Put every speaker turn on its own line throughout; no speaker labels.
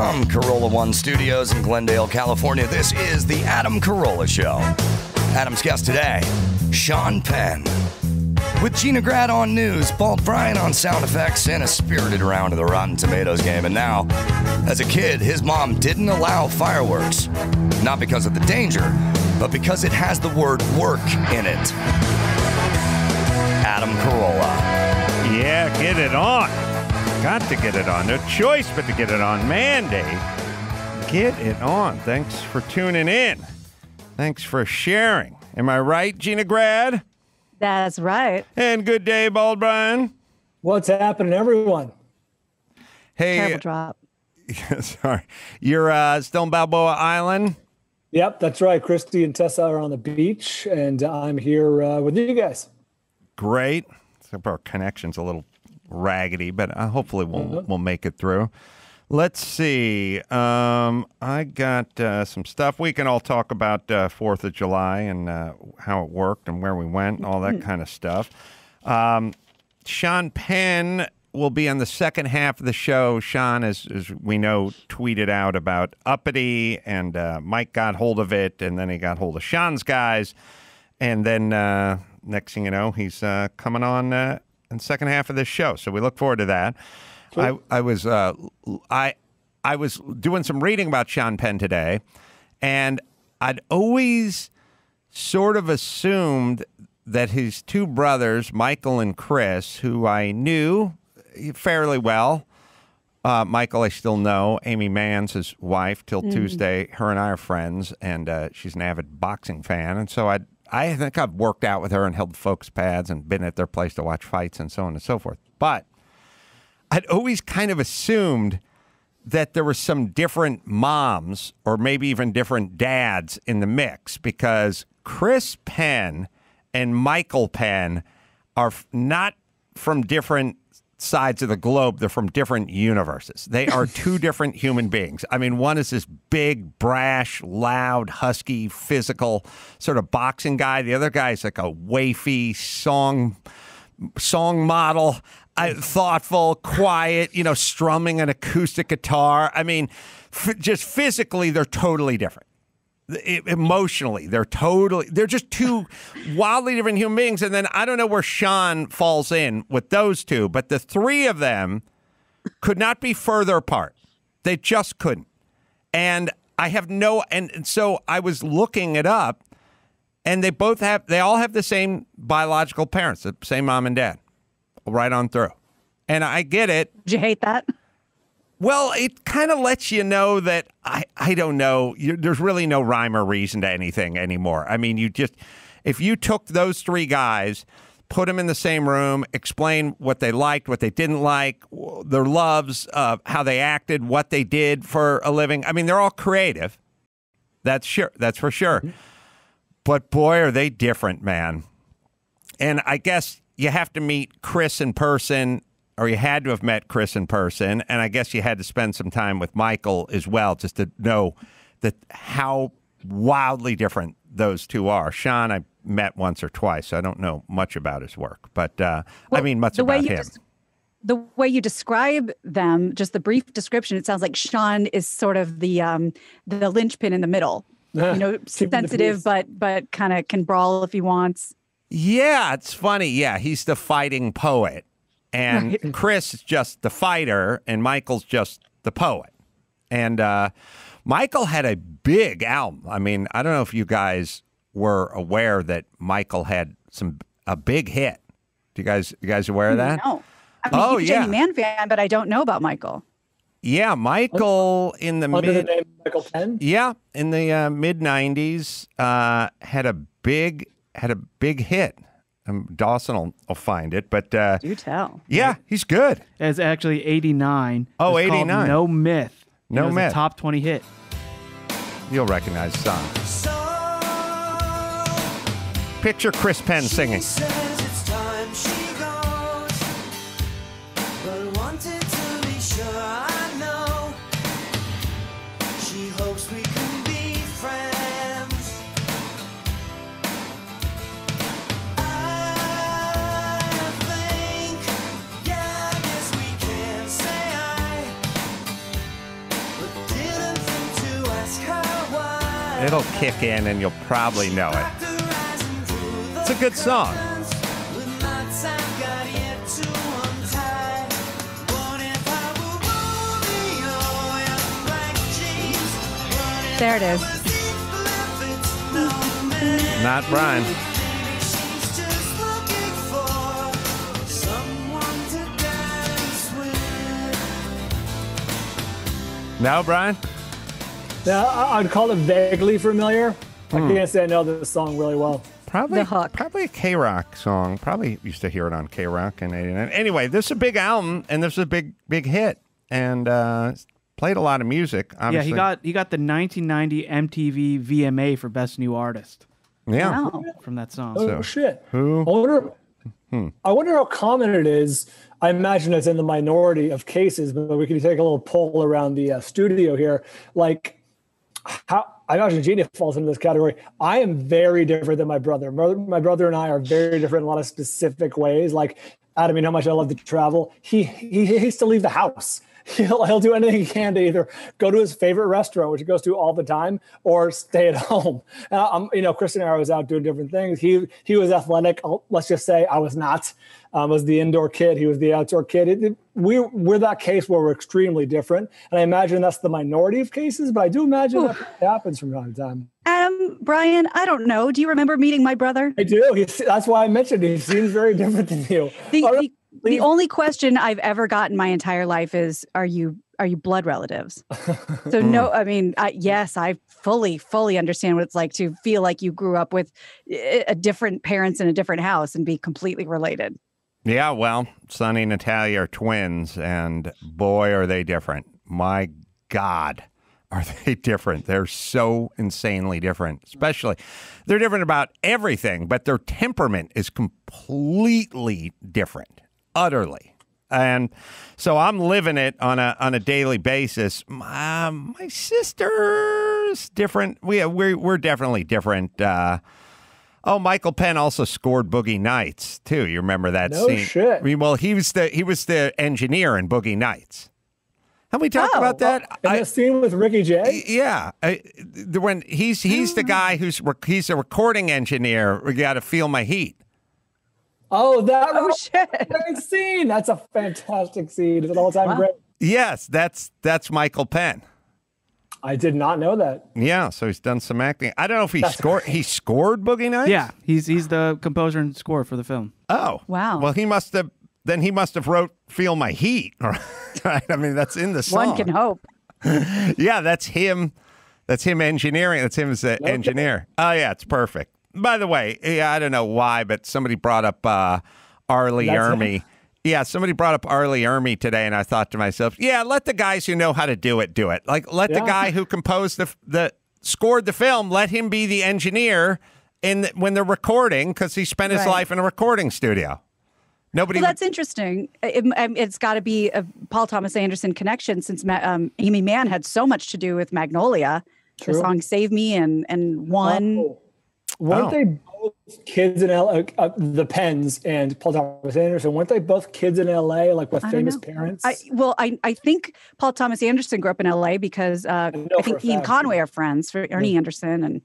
From Carolla One Studios in Glendale, California, this is The Adam Carolla Show. Adam's guest today, Sean Penn. With Gina Grad on news, Bald Brian on sound effects, and a spirited round of the Rotten Tomatoes game. And now, as a kid, his mom didn't allow fireworks. Not because of the danger, but because it has the word work in it. Adam Carolla.
Yeah, get it on. Got to get it on. No choice but to get it on. Mandate. Get it on. Thanks for tuning in. Thanks for sharing. Am I right, Gina Grad?
That's right.
And good day, Bald Brian.
What's happening, everyone?
Hey.
Terrible drop.
Sorry. You're still in Balboa Island?
Yep, that's right. Christy and Tessa are on the beach, and I'm here with you guys.
Great. Except our connection's a little raggedy, but hopefully we'll make it through. Let's see. I got some stuff. We can all talk about 4th of July and how it worked and where we went and all that kind of stuff. Sean Penn will be on the second half of the show. Sean, as we know, tweeted out about Uppity, and Mike got hold of it, and then he got hold of Sean's guys. And then next thing you know, he's coming on in the second half of this show. So we look forward to that. Sure. I was doing some reading about Sean Penn today, and I'd always sort of assumed that his two brothers, Michael and Chris, who I knew fairly well. Michael, I still know. Amy Mann's his wife till Tuesday. Her and I are friends, and she's an avid boxing fan. And so I think I've worked out with her and held focus pads and been at their place to watch fights and so on and so forth. But I'd always kind of assumed that there were some different moms or maybe even different dads in the mix, because Chris Penn and Michael Penn are not from different sides of the globe. They're from different universes. They are two different human beings. I mean, one is this big, brash, loud, husky, physical sort of boxing guy. The other guy is like a wafy song model, thoughtful, quiet, strumming an acoustic guitar. I mean, just physically, they're totally different. Emotionally, they're just two wildly different human beings. And then I don't know where Sean falls in with those two, but the three of them could not be further apart. They just couldn't. And and so I was looking it up, and they all have the same biological parents, the same mom and dad, right on through. And I get it.
Did you hate that?
Well, it kind of lets you know that, I don't know, there's really no rhyme or reason to anything anymore. I mean, if you took those three guys, put them in the same room, explain what they liked, what they didn't like, their loves, how they acted, what they did for a living. I mean, they're all creative. That's for sure. Mm-hmm. But boy, are they different, man. And I guess you have to meet Chris in person, or you had to have met Chris in person, and I guess you had to spend some time with Michael as well, just to know that how wildly different those two are. Sean, I met once or twice, so I don't know much about his work, but I mean much about him.
The way you describe them, just the brief description, it sounds like Sean is sort of the linchpin in the middle. Sensitive, but kind of can brawl if he wants.
Yeah, it's funny. Yeah, he's the fighting poet. And right. Chris is just the fighter, and Michael's just the poet. And Michael had a big album. I mean, I don't know if you guys were aware that Michael had a big hit. You guys aware of that?
No. I'm a Jamie Mann fan, but I don't know about Michael.
Yeah, Michael in the
the name Michael Penn?
Yeah, in the mid '90s, had a big hit. Dawson will find it, but
do tell.
Yeah, he's good.
It's actually 89.
Oh,
it's
89.
No Myth.
No Myth.
A top 20 hit.
You'll recognize the song. Picture Chris Penn singing. It'll kick in and you'll probably know it. It's a good song.
There it is.
Not Brian. No, Brian?
Yeah, I'd call it vaguely familiar. I can't say I know this song really well.
Probably,
The Hook.
probably a K-Rock song. Probably used to hear it on K-Rock in '89. Anyway, this is a big album, and this is a big hit, and played a lot of music. Obviously.
Yeah, he got the 1990 MTV VMA for Best New Artist
Yeah.
Wow.
from that song.
Oh, shit.
Who?
I wonder how common it is. I imagine it's in the minority of cases, but we could take a little poll around the studio here. Like, how I imagine Gina falls into this category. I am very different than my brother. My brother and I are very different in a lot of specific ways. Like, Adam, you know how much I love to travel. He hates to leave the house. He'll do anything he can to either go to his favorite restaurant, which he goes to all the time, or stay at home. Chris and I was out doing different things. He was athletic. Let's just say I was not. I was the indoor kid. He was the outdoor kid. We're that case where we're extremely different. And I imagine that's the minority of cases, but I do imagine that happens from time to time.
Adam, Brian, I don't know. Do you remember meeting my brother?
I do. That's why I mentioned he seems very different than you.
The only question I've ever gotten my entire life is, are you blood relatives? So no, I mean, yes, I fully understand what it's like to feel like you grew up with a different parents in a different house and be completely related.
Yeah, well, Sonny and Natalia are twins, and boy, are they different. My God, are they different. They're so insanely different. Especially, they're different about everything, but their temperament is completely different. Utterly. And so I'm living it on a daily basis. My sister's different. We're definitely different. Michael Penn also scored Boogie Nights too. You remember that scene?
No shit.
Well, he was the engineer in Boogie Nights. Have we talked about that?
In the scene with Ricky Jay?
Yeah, when he's the guy he's the recording engineer. We got to Feel My Heat.
Oh,
shit.
Great scene. That's a fantastic scene. It's an all-time great.
Yes, that's Michael Penn.
I did not know that.
Yeah, so he's done some acting. I don't know if he scored Boogie Nights?
Yeah, he's the composer and score for the film.
Oh.
Wow.
Well, he must have wrote Feel My Heat, right? I mean, that's in the song.
One can hope.
Yeah, that's him. That's him engineering. That's him as the engineer. Oh, yeah, it's perfect. By the way, I don't know why, but somebody brought up Arlie Ermy. Yeah, somebody brought up Arlie Ermy today, and I thought to myself, yeah, let the guys who know how to do it. Like, let the guy who composed scored the film, let him be the engineer when they're recording, because he spent his life in a recording studio. Nobody.
Well, that's interesting. It's got to be a Paul Thomas Anderson connection, since Amy Mann had so much to do with Magnolia, the song "Save Me" and One.
Weren't they both kids in LA? The Penns and Paul Thomas Anderson, weren't they both kids in LA, like with famous parents?
I think Paul Thomas Anderson grew up in LA because I think he and Conway are friends, for Ernie Anderson and.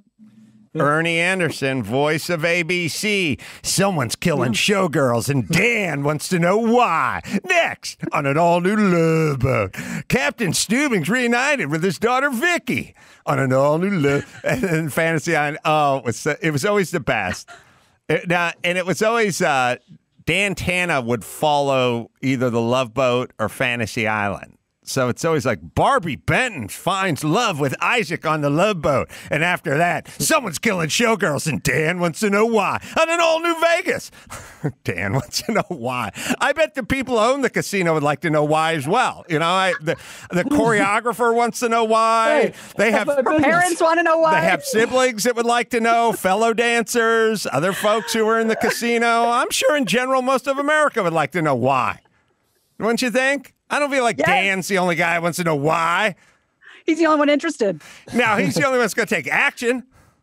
Ernie Anderson, voice of ABC. Someone's killing showgirls, and Dan wants to know why. Next, on an all-new Love Boat, Captain Steubing's reunited with his daughter Vicky on an all-new Love and Fantasy Island. Oh, it was always the best. And it was always Dan Tana would follow either the Love Boat or Fantasy Island. So it's always like Barbie Benton finds love with Isaac on the Love Boat. And after that, someone's killing showgirls and Dan wants to know why. On an all new Vegas. Dan wants to know why. I bet the people who own the casino would like to know why as well. You know, the choreographer wants to know why. They have
parents want to know why.
They have siblings that would like to know, fellow dancers, other folks who are in the casino. I'm sure in general, most of America would like to know why. Wouldn't you think? I don't feel like Dan's the only guy who wants to know why.
He's the only one interested.
Now, he's the only one that's going to take action.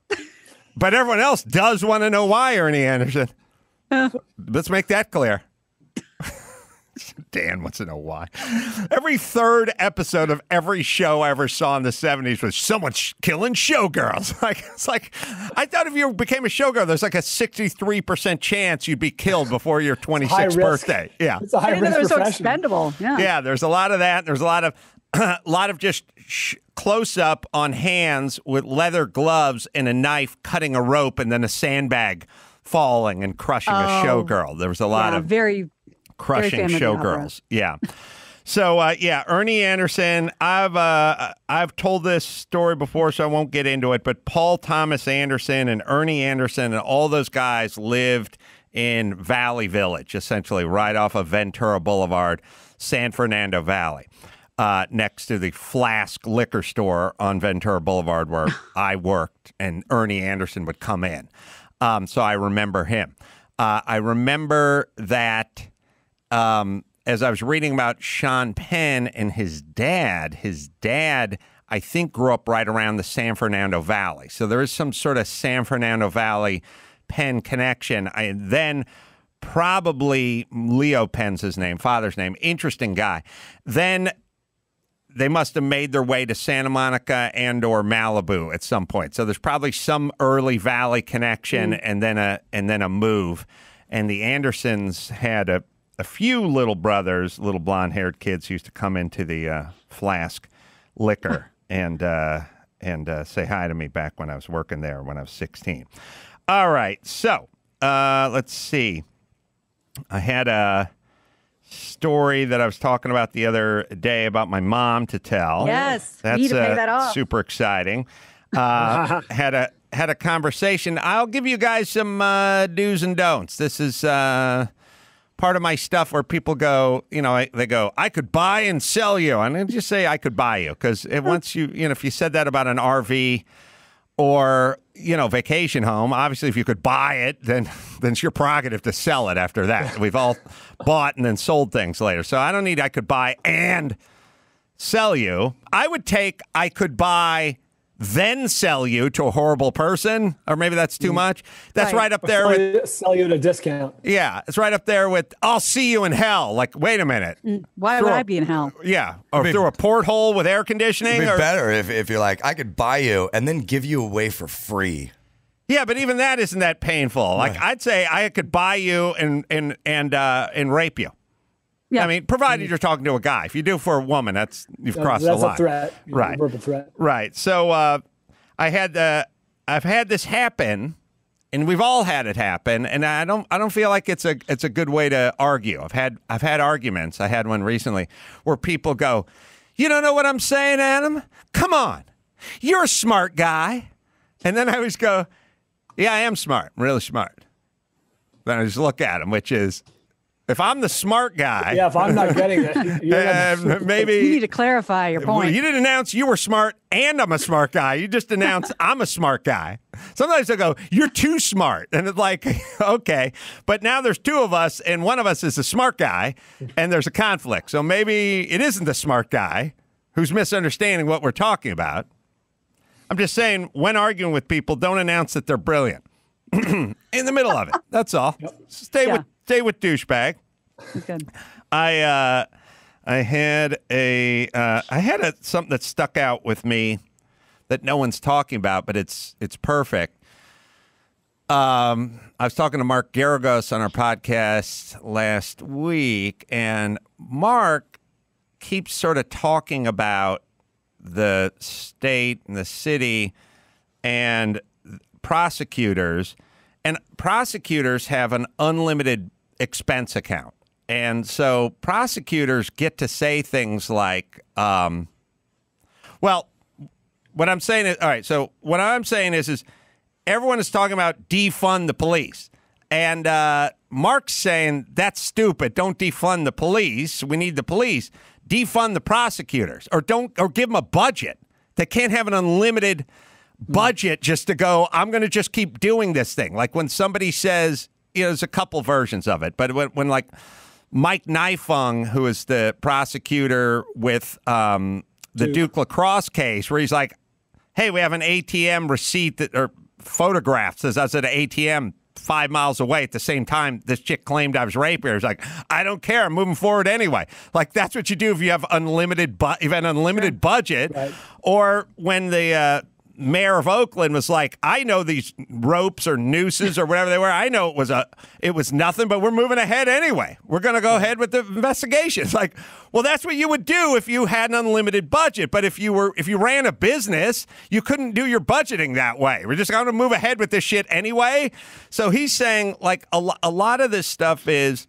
But everyone else does want to know why, Ernie Anderson. Let's make that clear. Dan wants to know why. Every third episode of every show I ever saw in the 70s was someone killing showgirls. It's like, I thought if you became a showgirl, there's like a 63% chance you'd be killed before your 26th birthday. Yeah.
It's a high risk
they're so
profession.
expendable. Yeah.
Yeah, there's a lot of that. There's a lot of just close up on hands with leather gloves and a knife cutting a rope and then a sandbag falling and crushing a showgirl. There was a lot of
very
crushing showgirls. Yeah. So Ernie Anderson. I've told this story before, so I won't get into it. But Paul Thomas Anderson and Ernie Anderson and all those guys lived in Valley Village, essentially right off of Ventura Boulevard, San Fernando Valley, next to the Flask liquor store on Ventura Boulevard where I worked, and Ernie Anderson would come in. So I remember him. I remember that as I was reading about Sean Penn and his dad, I think, grew up right around the San Fernando Valley. So there is some sort of San Fernando Valley Penn connection. Then probably Leo Penn's his name, father's name. Interesting guy. Then they must have made their way to Santa Monica and or Malibu at some point. So there's probably some early Valley connection and then a move. And the Andersons had a few little brothers, little blonde-haired kids who used to come into the Flask liquor and say hi to me back when I was working there when I was 16. All right, so let's see. I had a story that I was talking about the other day about my mom to tell.
Yes,
that's
need to pay that off.
Super exciting. Had a conversation. I'll give you guys some do's and don'ts. This is part of my stuff where people go, they go, I could buy and sell you. And I just say I could buy you because once if you said that about an RV or, vacation home, obviously if you could buy it, then it's your prerogative to sell it after that. We've all bought and then sold things later. So I don't need I could buy and sell you. I would take I could buy then sell you to a horrible person, or maybe that's too much. That's right up there with
sell you at a discount.
Yeah, it's right up there with I'll see you in hell. Like, wait a minute.
Why would I be in hell?
Yeah, or through a porthole with air conditioning.
It'd be better if you're like, I could buy you and then give you away for free.
Yeah, but even that isn't that painful. Like, I'd say I could buy you and rape you. Yeah. I mean, provided you're talking to a guy. If you do for a woman, you've crossed the line.
That's a threat.
Right.
A verbal threat.
Right. So I've had this happen, and we've all had it happen, and I don't feel like it's a good way to argue. I've had arguments. I had one recently where people go, "You don't know what I'm saying, Adam? Come on. You're a smart guy." And then I always go, "Yeah, I am smart. I'm really smart." Then I just look at him, which is, if I'm the smart guy...
Yeah, if I'm not getting it,
maybe...
You need to clarify your point.
You didn't announce you were smart and I'm a smart guy. You just announced I'm a smart guy. Sometimes they'll go, you're too smart. And it's like, okay. But now there's two of us and one of us is a smart guy and there's a conflict. So maybe it isn't the smart guy who's misunderstanding what we're talking about. I'm just saying, when arguing with people, don't announce that they're brilliant. In the middle of it. That's all. Yep. Stay with douchebag.
Good.
I had something that stuck out with me that no one's talking about, but it's perfect. I was talking to Mark Garagos on our podcast last week, and Mark keeps sort of talking about the state and the city and prosecutors, and prosecutors have an unlimited expense account. And so prosecutors get to say things like, what I'm saying is, all right, so what I'm saying is everyone is talking about defund the police. And Mark's saying that's stupid. Don't defund the police. We need the police. Defund the prosecutors, or give them a budget. They can't have an unlimited budget just to go, I'm going to just keep doing this thing. Like when somebody says, there's a couple versions of it, but when like Mike Nifung, who is the prosecutor with the Duke lacrosse case, where he's like, hey, we have an ATM receipt or photograph says I was at an ATM 5 miles away at the same time this chick claimed I was raping her. It's like, I don't care. I'm moving forward anyway. Like, that's what you do if you have unlimited budget. Right. Or when the mayor of Oakland was like, I know these ropes or nooses or whatever they were. I know it was nothing, but we're moving ahead anyway. We're going to go ahead with the investigation. It's like, well, that's what you would do if you had an unlimited budget. But if you ran a business, you couldn't do your budgeting that way. We're just going to move ahead with this shit anyway. So he's saying, like, a lot of this stuff is,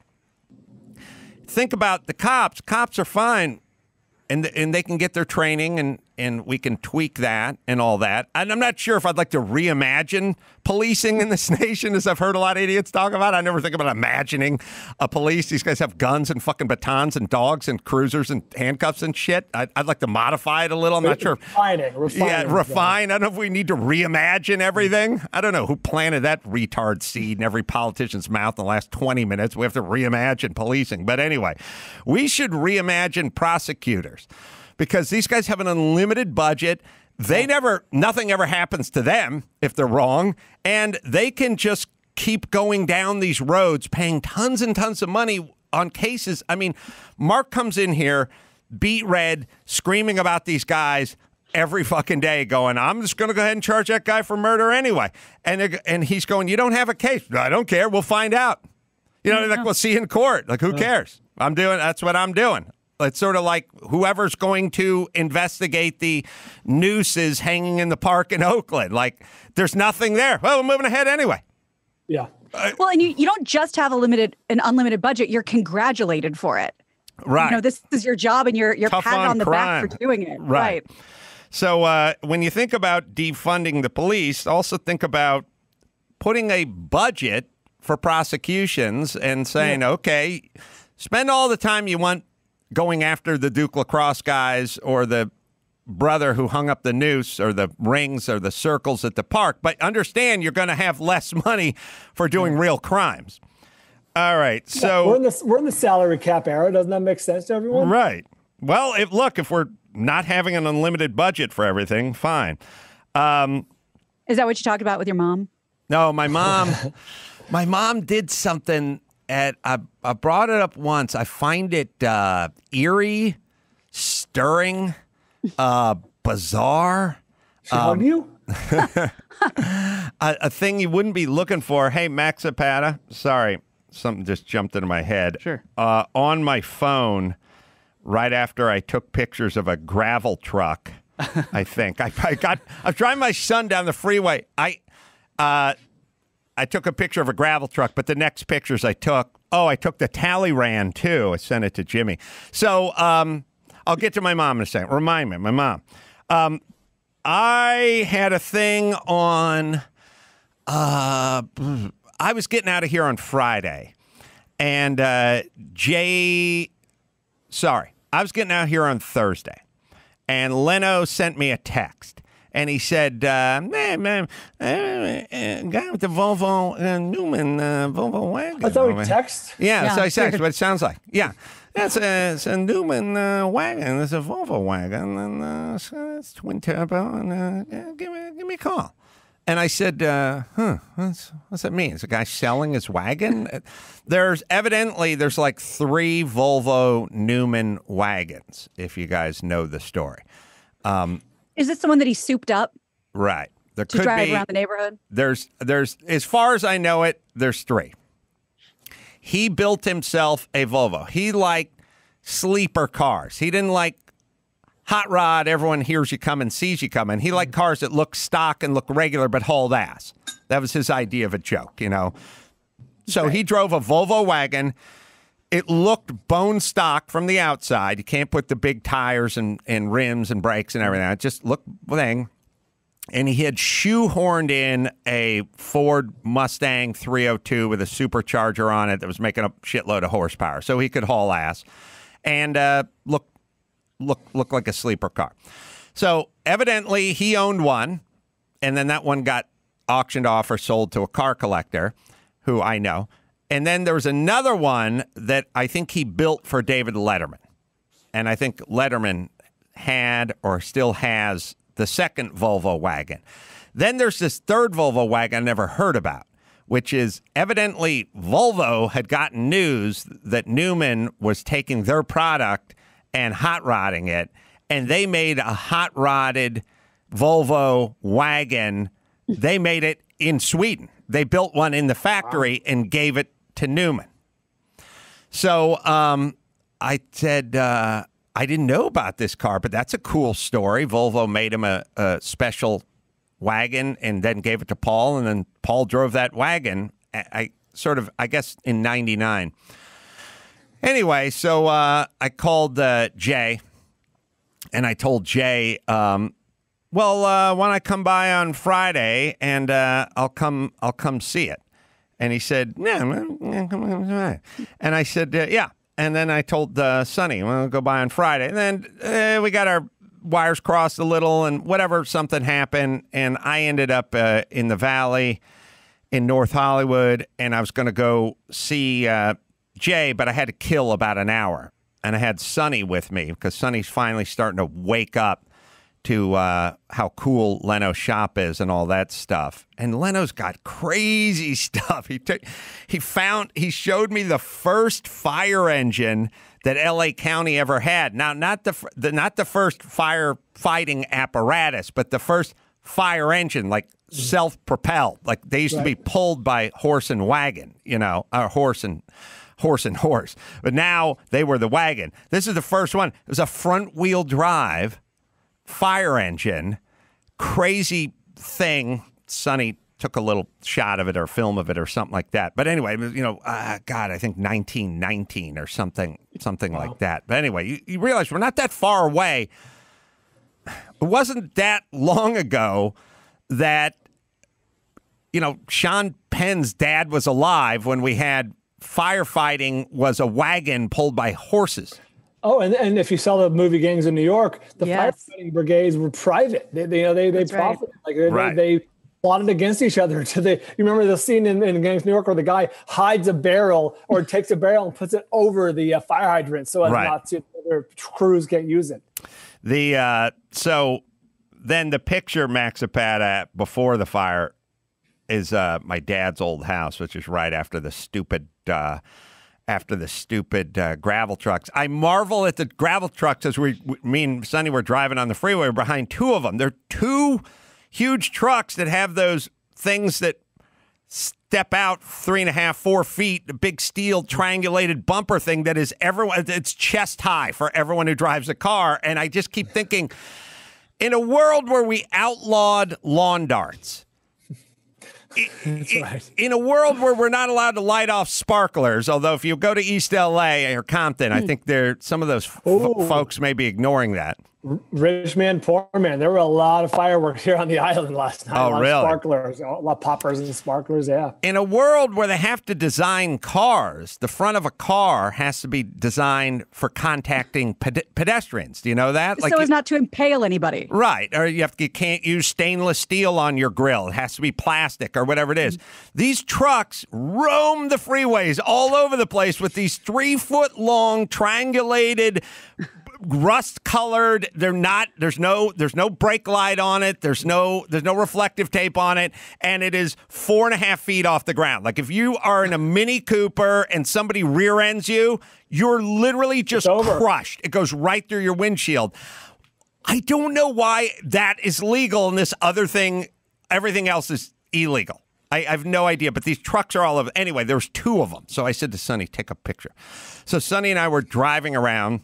think about the cops. Cops are fine. And they can get their training, and we can tweak that and all that. And I'm not sure if I'd like to reimagine policing in this nation, as I've heard a lot of idiots talk about. I never think about imagining a police. These guys have guns and fucking batons and dogs and cruisers and handcuffs and shit. I'd like to modify it a little. I'm not sure.
Refine.
Yeah, refine. I don't know if we need to reimagine everything. I don't know who planted that retard seed in every politician's mouth in the last 20 minutes. We have to reimagine policing. But anyway, we should reimagine prosecutors, because these guys have an unlimited budget. Nothing ever happens to them if they're wrong, and they can just keep going down these roads, paying tons and tons of money on cases. I mean, Mark comes in here, beat red, screaming about these guys every fucking day, going, I'm just going to go ahead and charge that guy for murder anyway. And he's going, you don't have a case. I don't care. We'll find out. Like, we'll see you in court. Like, who cares? That's what I'm doing. It's sort of like whoever's going to investigate the nooses hanging in the park in Oakland. Like, there's nothing there. Well, we're moving ahead anyway.
Yeah.
Well, and you don't just have an unlimited budget. You're congratulated for it.
Right.
This is your job, and you're patted on the back for doing it. Right.
So when you think about defunding the police, also think about putting a budget for prosecutions and saying, okay, spend all the time you want going after the Duke lacrosse guys or the brother who hung up the noose or the rings or the circles at the park. But understand, you're going to have less money for doing real crimes. All right. So
we're in the salary cap era. Doesn't that make sense to everyone?
Right. Well, if we're not having an unlimited budget for everything, fine.
Is that what you talked about with your mom?
No, my mom did something. I brought it up once. I find it eerie, stirring, bizarre.
She hugged you?
A thing you wouldn't be looking for. Hey, Maxipata. Sorry, something just jumped into my head.
Sure.
On my phone, right after I took pictures of a gravel truck, I think. I was driving my son down the freeway. I took a picture of a gravel truck, but the next pictures I took the Talleyrand too. I sent it to Jimmy. So I'll get to my mom in a second. Remind me, my mom. I had a thing on, I was getting out of here on Friday. And I was getting out here on Thursday. And Leno sent me a text. And he said, guy with the Volvo Newman Volvo wagon.
That's how he texts?
Yeah, so I said, what it sounds like. Yeah, it's a Newman wagon. It's a Volvo wagon. And it's twin turbo. And give me a call. And I said, what's that mean? Is a guy selling his wagon? There's like 3 Volvo Newman wagons, if you guys know the story.
Is this the one that he souped up?
Right. There
to
could
drive
be,
around the neighborhood?
There's, as far as I know it, there's 3. He built himself a Volvo. He liked sleeper cars. He didn't like hot rod, everyone hears you coming, sees you coming. He liked cars that look stock and look regular but hauled ass. That was his idea of a joke, So he drove a Volvo wagon. It looked bone stock from the outside. You can't put the big tires and rims and brakes and everything. It just looked thing. And he had shoehorned in a Ford Mustang 302 with a supercharger on it that was making a shitload of horsepower, so he could haul ass and look like a sleeper car. So evidently he owned one, and then that one got auctioned off or sold to a car collector who I know. And then there was another one that I think he built for David Letterman. And I think Letterman had or still has the second Volvo wagon. Then there's this third Volvo wagon I never heard about, which is evidently Volvo had gotten news that Newman was taking their product and hot rodding it, and they made a hot rodded Volvo wagon. They made it in Sweden. They built one in the factory and gave it to Newman. So I said, I didn't know about this car, but that's a cool story. Volvo made him a special wagon and then gave it to Paul, and then Paul drove that wagon. I guess in '99. Anyway, so I called Jay, and I told Jay, why don't I come by on Friday and I'll come see it. And he said, yeah. And I said, yeah. And then I told Sonny, we'll go by on Friday. And then we got our wires crossed a little and whatever, something happened. And I ended up in the Valley in North Hollywood. And I was going to go see Jay, but I had to kill about an hour. And I had Sonny with me because Sonny's finally starting to wake up to how cool Leno's shop is and all that stuff. And Leno's got crazy stuff. He showed me the first fire engine that LA County ever had. Now, not the first firefighting apparatus, but the first fire engine, like self-propelled. Like they used to be pulled by horse and wagon, horse and horse. But now they were the wagon. This is the first one. It was a front-wheel drive fire engine, crazy thing. Sonny took a little shot of it or film of it or something like that. But anyway, I think 1919 or something like that. But anyway, you realize we're not that far away. It wasn't that long ago that, Sean Penn's dad was alive when we had firefighting was a wagon pulled by horses.
Oh, and if you saw the movie Gangs in New York, the firefighting brigades were private. They profited. Right. They plotted against each other. You remember the scene in Gangs in New York where the guy hides a barrel or takes a barrel and puts it over the fire hydrant so as not to other crews can't use it.
So then the picture Max have had before the fire is my dad's old house, which is right after the stupid gravel trucks. I marvel at the gravel trucks as me and Sonny were driving on the freeway. We're behind two of them. They're two huge trucks that have those things that step out 3.5, 4 feet, the big steel triangulated bumper thing that is it's chest high for everyone who drives a car. And I just keep thinking, in a world where we outlawed lawn darts, in a world where we're not allowed to light off sparklers, although if you go to East LA or Compton, I think some of those folks may be ignoring that.
Rich man, poor man. There were a lot of fireworks here on the island last night.
Oh, really?
A lot of sparklers, a lot of poppers and sparklers, yeah.
In a world where they have to design cars, the front of a car has to be designed for contacting pedestrians. Do you know that?
So as not to impale anybody.
Right. Or you can't use stainless steel on your grill. It has to be plastic or whatever it is. These trucks roam the freeways all over the place with these 3-foot-long triangulated rust-colored. There's no brake light on it. There's no reflective tape on it, and it is 4.5 feet off the ground. Like if you are in a Mini Cooper and somebody rear ends you, you're literally just crushed. It goes right through your windshield. I don't know why that is legal and this other thing, everything else is illegal. I have no idea, but these trucks are all over. Anyway, there's two of them. So I said to Sonny, take a picture. So Sonny and I were driving around.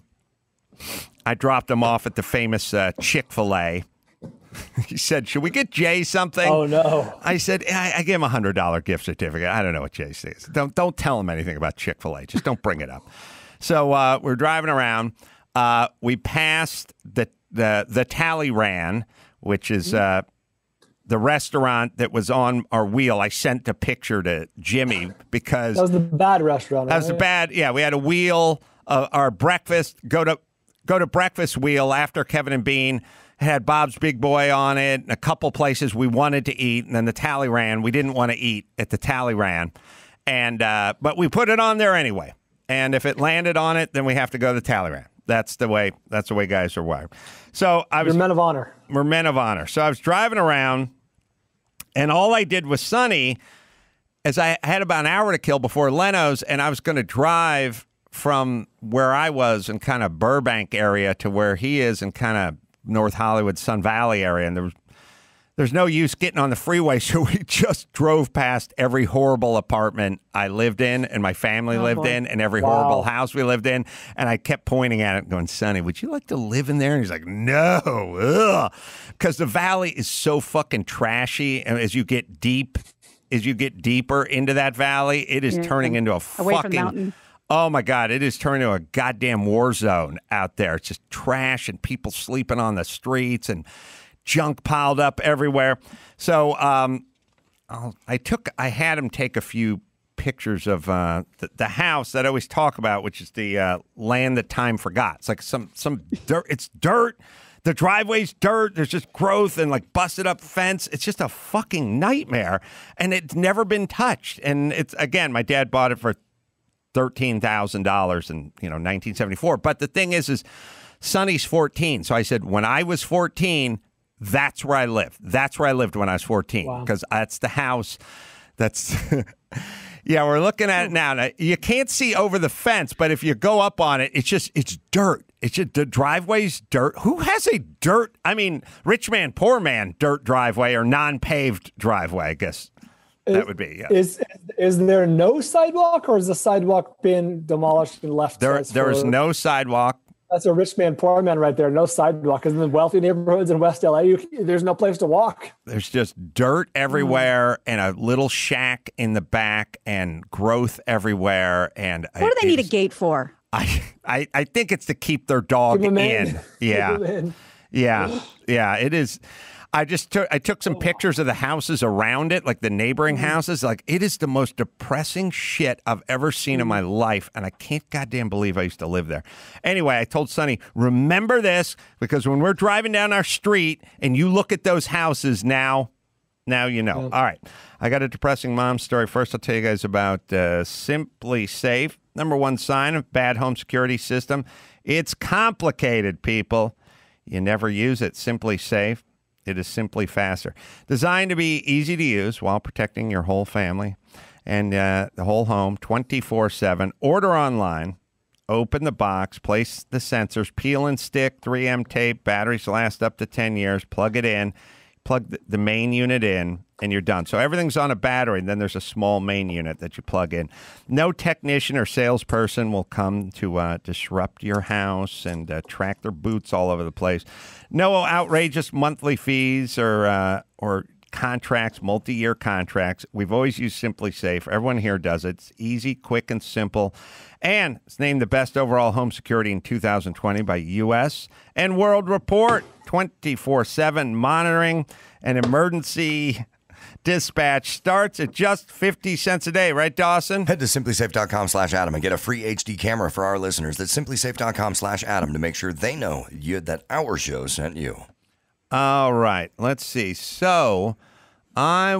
I dropped him off at the famous Chick-fil-A. He said, should we get Jay something?
Oh, no.
I said, I gave him a $100 gift certificate. I don't know what Jay says. Don't tell him anything about Chick-fil-A. Just don't bring it up. So we're driving around. We passed the Talleyrand, which is the restaurant that was on our wheel. I sent the picture to Jimmy because...
That was the bad restaurant.
That was the bad... Yeah, we had a wheel, our breakfast, go to breakfast wheel after Kevin and Bean. It had Bob's Big Boy on it, and a couple places we wanted to eat, and then the Talleyrand, we didn't want to eat at the Talleyrand. And but we put it on there anyway. And if it landed on it, then we have to go to the Talleyrand. That's the way guys are wired. So
You're men of honor.
We're men of honor. So I was driving around, and all I did with Sonny as I had about an hour to kill before Leno's, and I was going to drive from where I was in kind of Burbank area to where he is in kind of North Hollywood, Sun Valley area, and there's no use getting on the freeway, so we just drove past every horrible apartment I lived in and my family lived in, and every horrible house we lived in, and I kept pointing at it going, Sonny, would you like to live in there? And he's like, no, because the valley is so fucking trashy, and as you get deeper into that valley, it is turning into a
away
fucking...
from the mountain.
Oh, my God, it is turning into a goddamn war zone out there. It's just trash and people sleeping on the streets and junk piled up everywhere. So I had him take a few pictures of the house that I always talk about, which is the land that time forgot. It's like some dirt. It's dirt. The driveway's dirt. There's just growth and like busted up fence. It's just a fucking nightmare. And it's never been touched. And it's, again, my dad bought it for $13,000 in 1974. But the thing is Sonny's 14. So I said, when I was 14, that's where I lived. That's where I lived when I was 14, because that's the house. That's yeah. We're looking at it now. You can't see over the fence, but if you go up on it, it's dirt. It's just the driveway's dirt. Who has a dirt? I mean, rich man, poor man, dirt driveway or non-paved driveway? I guess that would be. Yeah.
Is there no sidewalk, or is the sidewalk been demolished and left?
There is no sidewalk.
That's a rich man, poor man right there. No sidewalk. Because in the wealthy neighborhoods in West LA, there's no place to walk.
There's just dirt everywhere and a little shack in the back and growth everywhere. And
what do they need a gate for?
I think it's to keep their dog in. Yeah. Yeah. It is. I took some pictures of the houses around it, like the neighboring houses. Like, it is the most depressing shit I've ever seen in my life, and I can't goddamn believe I used to live there. Anyway, I told Sonny, remember this, because when we're driving down our street and you look at those houses now you know. All right, I got a depressing mom story. First, I'll tell you guys about Simply Safe. Number one sign of bad home security system. It's complicated, people. You never use it. Simply Safe. It is simply faster. Designed to be easy to use while protecting your whole family and the whole home 24/7. Order online. Open the box. Place the sensors. Peel and stick. 3M tape. Batteries last up to 10 years. Plug it in. Plug the main unit in, and you're done. So everything's on a battery, and then there's a small main unit that you plug in. No technician or salesperson will come to disrupt your house and track their boots all over the place. No outrageous monthly fees or contracts, multi-year contracts. We've always used Simply Safe. Everyone here does it. It's easy, quick, and simple. And it's named the best overall home security in 2020 by U.S. and World Report. 24/7 monitoring and emergency dispatch starts at just 50 cents a day. Right, Dawson?
Head to simplysafe.com/Adam and get a free HD camera for our listeners. That's simplysafe.com/Adam to make sure they know that our show sent you.
All right. Let's see. So I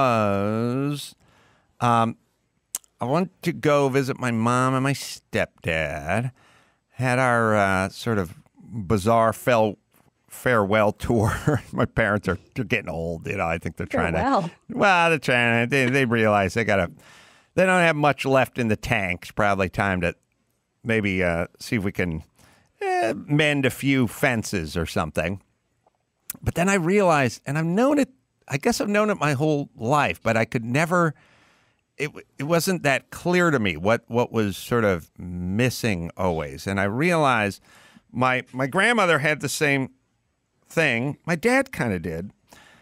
went to go visit my mom and my stepdad. Had our sort of bizarre farewell tour. My parents are getting old, I think they're trying they realize they don't have much left in the tank. It's probably time to maybe see if we can mend a few fences or something. But then I realized, and I guess I've known it my whole life, but I could never, it wasn't that clear to me what was sort of missing always. And I realized my grandmother had the same thing. My dad kind of did.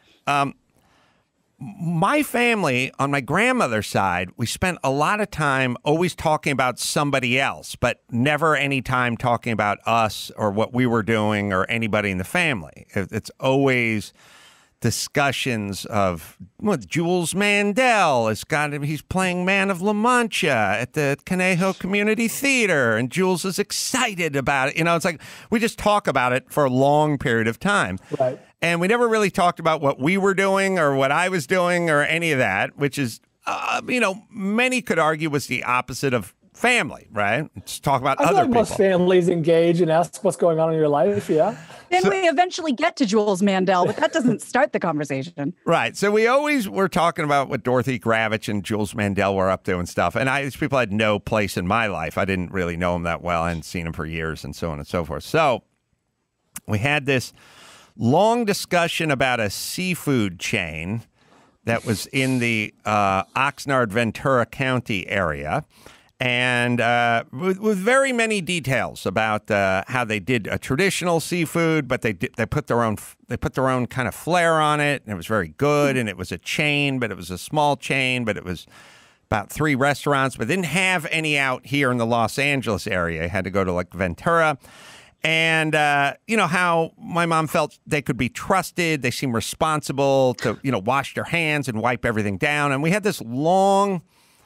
My family, on my grandmother's side, we spent a lot of time always talking about somebody else, but never any time talking about us or what we were doing or anybody in the family. It's always discussions of Jules Mandel. He's playing Man of La Mancha at the Conejo Community Theater, and Jules is excited about it. It's like we just talk about it for a long period of time.
Right.
And we never really talked about what we were doing or what I was doing or any of that, which is, many could argue was the opposite of family, right? Let's talk about
I feel
other
like
people.
most families engage and ask what's going on in your life. Yeah.
Then we eventually get to Jules Mandel, but that doesn't start the conversation.
Right. So we always were talking about what Dorothy Gravitch and Jules Mandel were up to and stuff. And these people had no place in my life. I didn't really know them that well. I hadn't seen them for years and so on and so forth. So we had this long discussion about a seafood chain that was in the Oxnard, Ventura County area. And with very many details about how they did a traditional seafood, but they put their own kind of flair on it, and it was very good. And it was a chain, but it was a small chain, but it was about 3 restaurants, but didn't have any out here in the Los Angeles area. You had to go to like Ventura. And you know how my mom felt they could be trusted. They seemed responsible to wash their hands and wipe everything down. And we had this long,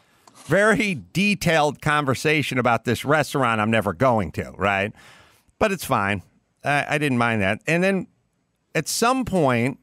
very detailed conversation about this restaurant I'm never going to, right? But it's fine. I didn't mind that. And then at some point,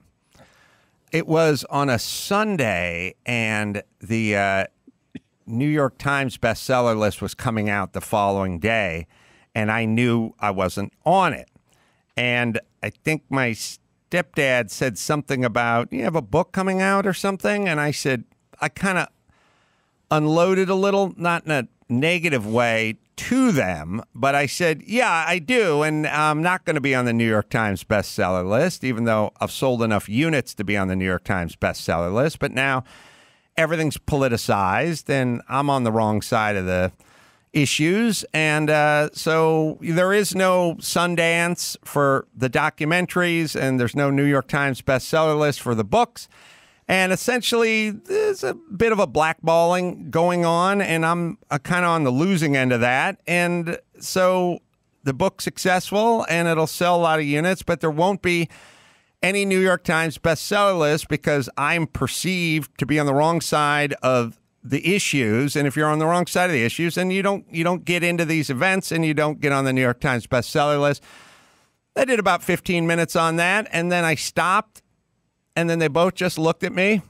it was on a Sunday, and the New York Times bestseller list was coming out the following day, and I knew I wasn't on it. And I think my stepdad said something about, you have a book coming out or something? And I said, I kind of unloaded a little, not in a negative way to them, but I said, yeah, I do. And I'm not going to be on the New York Times bestseller list, even though I've sold enough units to be on the New York Times bestseller list. But now everything's politicized and I'm on the wrong side of the issues. And so there is no Sundance for the documentaries, and there's no New York Times bestseller list for the books. And essentially, there's a bit of a blackballing going on, and I'm kind of on the losing end of that. And so the book's successful, and it'll sell a lot of units, but there won't be any New York Times bestseller list because I'm perceived to be on the wrong side of the issues. And if you're on the wrong side of the issues, then you don't get into these events, and you don't get on the New York Times bestseller list. I did about 15 minutes on that, and then I stopped. And then they both just looked at me,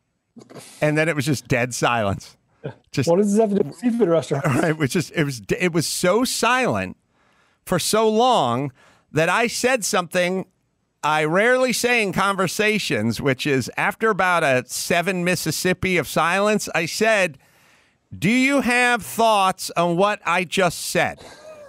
and then it was just dead silence. Just,
what does this have to do with seafood restaurants?
Right, it was so silent for so long that I said something I rarely say in conversations, which is after about a 7 Mississippi of silence, I said, "Do you have thoughts on what I just said?"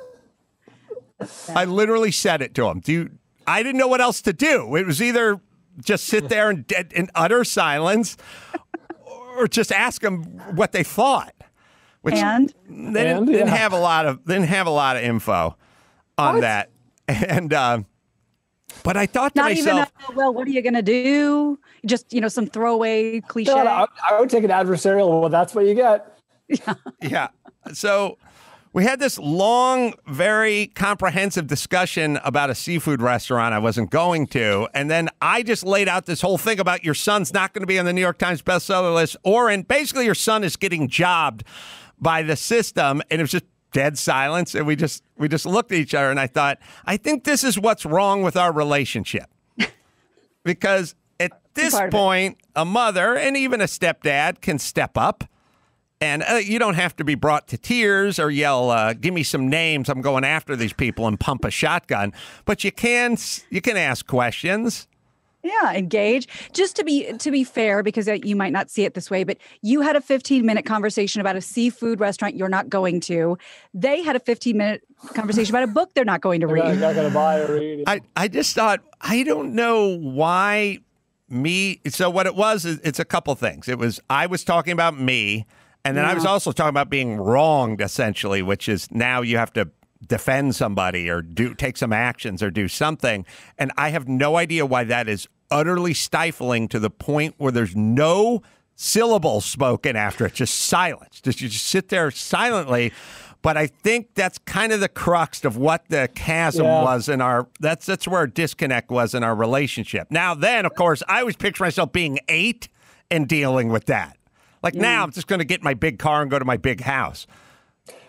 I literally said it to him. I didn't know what else to do. It was either just sit there in utter silence, or just ask them what they thought. Which they didn't have a lot of info on that. And but I thought to myself,
well, what are you going to do? Just some throwaway cliche.
I would take an adversarial. Well, that's what you get.
Yeah. So we had this long, very comprehensive discussion about a seafood restaurant I wasn't going to. And then I just laid out this whole thing about your son's not going to be on the New York Times bestseller list, and basically your son is getting jobbed by the system. And it was just dead silence. And we just looked at each other, and I thought, I think this is what's wrong with our relationship. Because at this point, a mother and even a stepdad can step up. And you don't have to be brought to tears or yell, give me some names, I'm going after these people, and pump a shotgun. But you can ask questions.
Yeah, engage. Just to be fair, because you might not see it this way, but you had a 15-minute conversation about a seafood restaurant you're not going to. They had a 15-minute conversation about a book they're not going to read.
You're not going to buy or read.
I just thought, I don't know why me. So what it was, it's a couple things. I was talking about me. And then I was also talking about being wronged, essentially, which is now you have to defend somebody or take some actions or do something. And I have no idea why that is utterly stifling to the point where there's no syllable spoken after it, just silence. You just sit there silently. But I think that's kind of the crux of what the chasm was in that's where our disconnect was in our relationship. Now then, of course, I always picture myself being 8 and dealing with that. Now I'm just going to get my big car and go to my big house.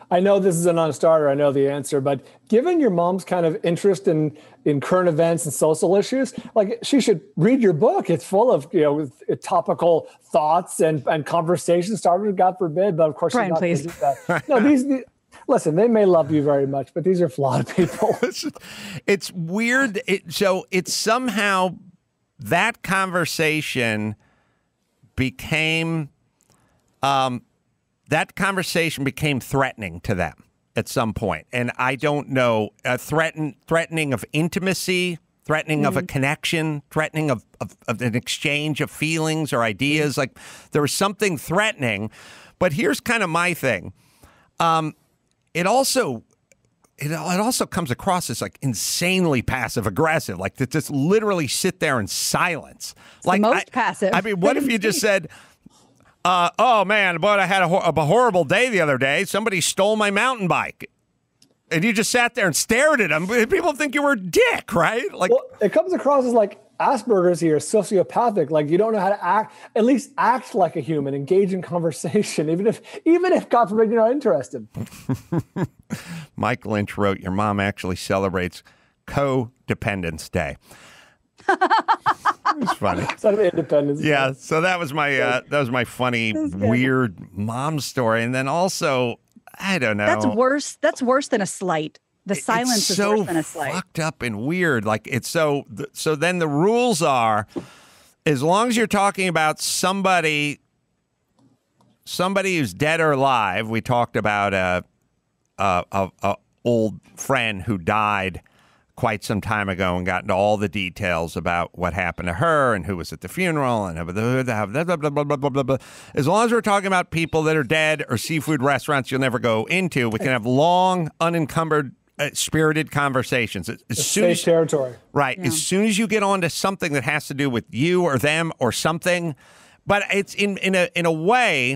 I know this is a non-starter. I know the answer, but given your mom's kind of interest in current events and social issues, like she should read your book. It's full of topical thoughts and conversations started. God forbid, but of course,
Brian,
she's not
please.
gonna do that. No, these listen. They may love you very much, but these are flawed people.
It's weird. So it's somehow that conversation became threatening to them at some point. And I don't know, threatening of intimacy, threatening of a connection, threatening of an exchange of feelings or ideas. Like there was something threatening. But here's kind of my thing. It also comes across as like insanely passive aggressive, like to just literally sit there in silence.
It's
like
the most passive.
I mean, what if you just said, "Oh man, but I had a horrible day the other day. Somebody stole my mountain bike," and you just sat there and stared at them? People think you were a dick, right? Like,
well, it comes across as like Asperger's here, sociopathic. Like you don't know how to act, at least act like a human, engage in conversation, even if God forbid you're not interested.
Mike Lynch wrote, "Your mom actually celebrates Codependence Day." It's funny.
Sort of independence.
Yeah. So that was my funny, weird mom story, and then also I don't know.
That's worse. That's worse than a slight. The silence is worse than a slight.
Fucked up and weird. Like it's so then the rules are, as long as you're talking about somebody who's dead or alive. We talked about a old friend who died quite some time ago and got into all the details about what happened to her and who was at the funeral and blah, blah, blah, blah, blah, blah. As long as we're talking about people that are dead or seafood restaurants you'll never go into, we can have long, unencumbered, spirited conversations.
Safe territory.
Right. Yeah. As soon as you get onto something that has to do with you or them or something, but it's in a way,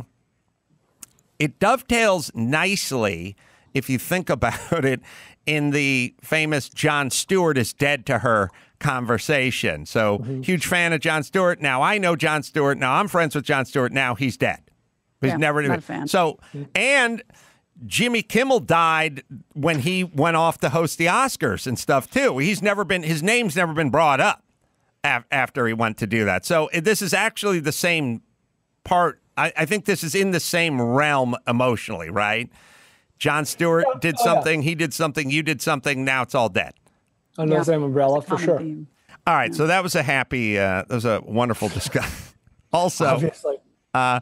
it dovetails nicely if you think about it in the famous Jon Stewart is dead to her conversation. So huge fan of Jon Stewart. Now I know Jon Stewart. Now I'm friends with Jon Stewart. Now he's dead. He's never
not a fan.
So, and Jimmy Kimmel died when he went off to host the Oscars and stuff too. His name's never been brought up after he went to do that. So this is actually the same part. I think this is in the same realm emotionally, right? Jon Stewart did something, he did something, you did something, now it's all dead.
Under the same umbrella, for sure.
Theme.
All right, so that was that was a wonderful discussion. Also,
obviously.
I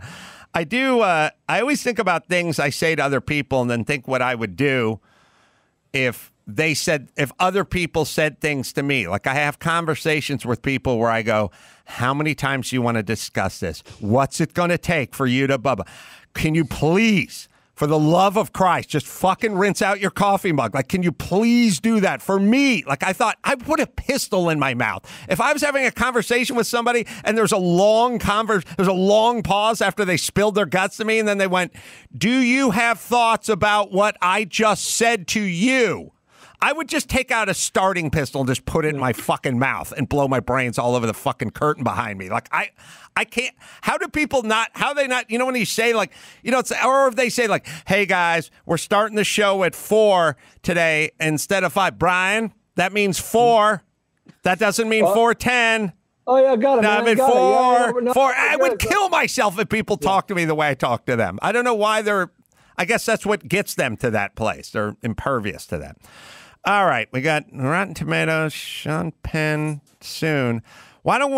always think about things I say to other people and then think what I would do if other people said things to me. Like I have conversations with people where I go, how many times do you want to discuss this? What's it going to take for you to bubba? Can you please, for the love of Christ, just fucking rinse out your coffee mug? Like, can you please do that for me? Like, I thought I put a pistol in my mouth. If I was having a conversation with somebody and there's a long pause after they spilled their guts to me and then they went, do you have thoughts about what I just said to you? I would just take out a starting pistol and just put it in my fucking mouth and blow my brains all over the fucking curtain behind me. Like, I can't. How do people not? How they not? You know, when you say like, or if they say like, "Hey guys, we're starting the show at 4 today instead of 5." Brian, that means 4. That doesn't mean 4:10.
Oh yeah, got it.
No, I mean 4.
Yeah,
4. I would kill myself if people talk to me the way I talk to them. I don't know why I guess that's what gets them to that place. They're impervious to that. All right, we got Rotten Tomatoes, Sean Penn soon. Why don't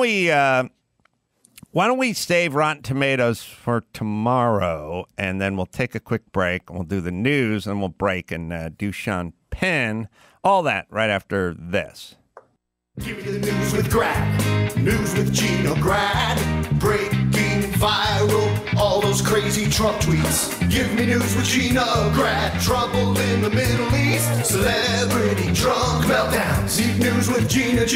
we save Rotten Tomatoes for tomorrow, and then we'll take a quick break, and we'll do the news, and we'll break and do Sean Penn. All that right after this.
Give me the news with Grad, news with Gino Grad, breaking viral, all those crazy Trump tweets. Give me news with Gino Grad, trouble in the Middle East, celebrity drunk meltdowns. Need news with Gino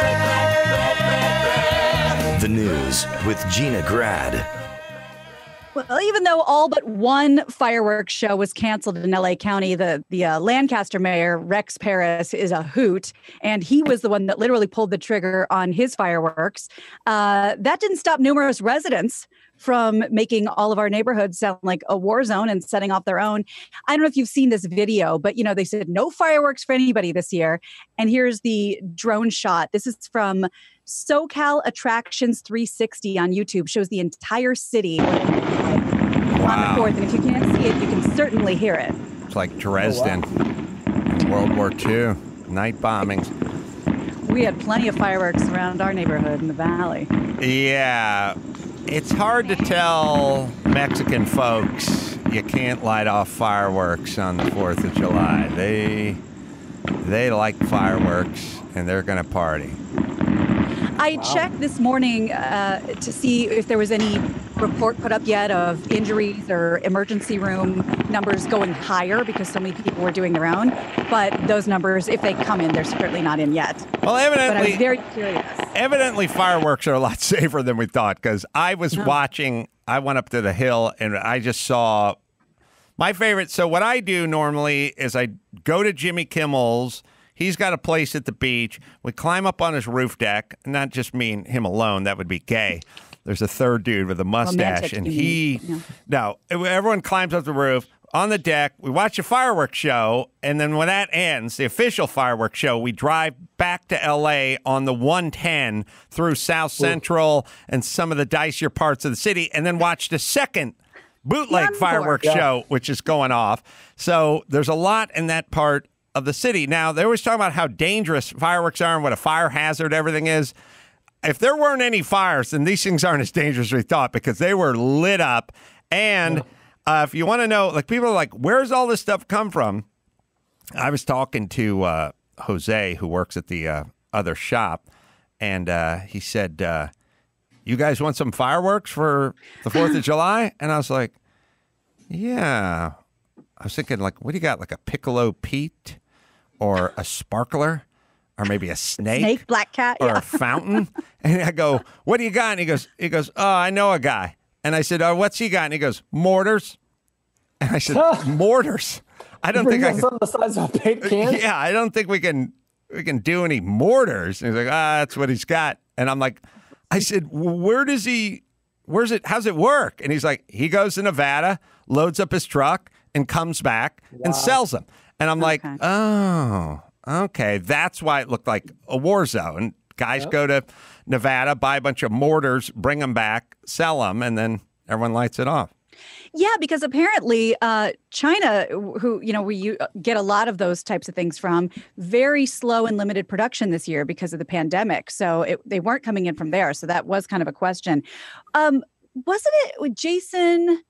Grad.
The news with Gina Grad.
Well, even though all but one fireworks show was canceled in LA County, the Lancaster mayor, Rex Paris, is a hoot. And he was the one that literally pulled the trigger on his fireworks. That didn't stop numerous residents from making all of our neighborhoods sound like a war zone and setting off their own. I don't know if you've seen this video, but, they said no fireworks for anybody this year. And here's the drone shot. This is from SoCal Attractions 360 on YouTube. Shows the entire city on the 4th. And if you can't see it, you can certainly hear it.
It's like Dresden, World War II, night bombings.
We had plenty of fireworks around our neighborhood in the valley.
Yeah. It's hard to tell Mexican folks you can't light off fireworks on the 4th of July. They like fireworks, and they're going to party.
I checked this morning to see if there was any report put up yet of injuries or emergency room numbers going higher because so many people were doing their own. But those numbers, if they come in, they're certainly not in yet.
Well, evidently,
but I was very curious.
Evidently, fireworks are a lot safer than we thought, because I was watching. I went up to the hill and I just saw my favorite. So what I do normally is I go to Jimmy Kimmel's. He's got a place at the beach. We climb up on his roof deck. Not just me and him alone. That would be gay. There's a third dude with a mustache.
Romantic,
No, everyone climbs up the roof. On the deck, we watch a fireworks show. And then when that ends, the official fireworks show, we drive back to L.A. on the 110 through South Central and some of the dicier parts of the city, and then watch the second bootleg fireworks show, which is going off. So there's a lot in that part of the city. Now, they always talk about how dangerous fireworks are and what a fire hazard everything is. If there weren't any fires, then these things aren't as dangerous as we thought, because they were lit up. And if you want to know, like, people are like, where's all this stuff come from? I was talking to Jose, who works at the other shop, and he said, you guys want some fireworks for the 4th of July? And I was like, yeah. I was thinking, like, what do you got, like a Piccolo Pete or a sparkler or maybe a snake?
Black cat,
or a fountain? And I go, what do you got? And he goes, oh, I know a guy. And I said, oh, what's he got? And he goes, mortars. And I said, mortars? I don't think I can.
Something the size of a paint can?
Yeah, I don't think we can do any mortars. And he's like, that's what he's got. And I'm like, I said, how's it work? And he's like, he goes to Nevada, loads up his truck, and comes back and sells them. And I'm like, oh, okay. That's why it looked like a war zone. Guys go to Nevada, buy a bunch of mortars, bring them back, sell them, and then everyone lights it off.
Yeah, because apparently China, who, we get a lot of those types of things from, very slow and limited production this year because of the pandemic. So they weren't coming in from there. So that was kind of a question. Wasn't it with Jason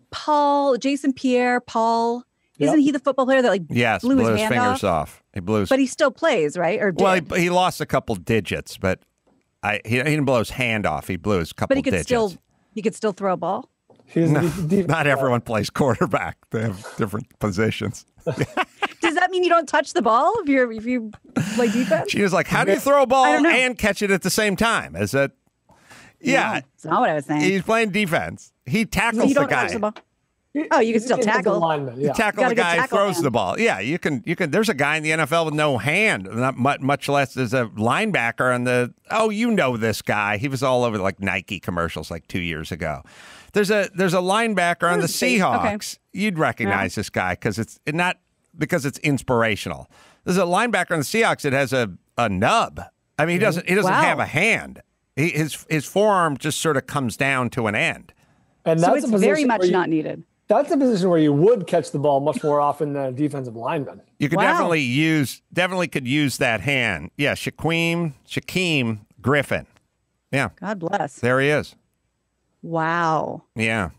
Pierre Paul? Isn't he the football player that blew his
fingers off? He blew his...
But he still plays, right? Or
he lost a couple digits, but he didn't blow his hand off. He blew his couple digits.
But he could still throw a ball?
Not everyone plays quarterback. They have different positions.
Does that mean you don't touch the ball if you play defense?
She was like, how do you throw a ball and catch it at the same time? Is it? Yeah.
No, that's not what I was saying.
He's playing defense. He tackles the guy.
Touch the ball. Oh, you can still tackle.
You tackle the guy who throws the ball. Yeah, you can. There's a guy in the NFL with no hand, not much less as a linebacker on the. Oh, you know this guy. He was all over like Nike commercials like 2 years ago. There's a linebacker on the Seahawks. Okay. You'd recognize this guy because it's inspirational. There's a linebacker on the Seahawks that has a nub. I mean, he doesn't have a hand. His forearm just sort of comes down to an end.
And
so it's very much not needed.
That's a position where you would catch the ball much more often than a defensive lineman.
You could definitely could use that hand. Yeah, Shaquem Griffin. Yeah.
God bless.
There he is.
Wow.
Yeah.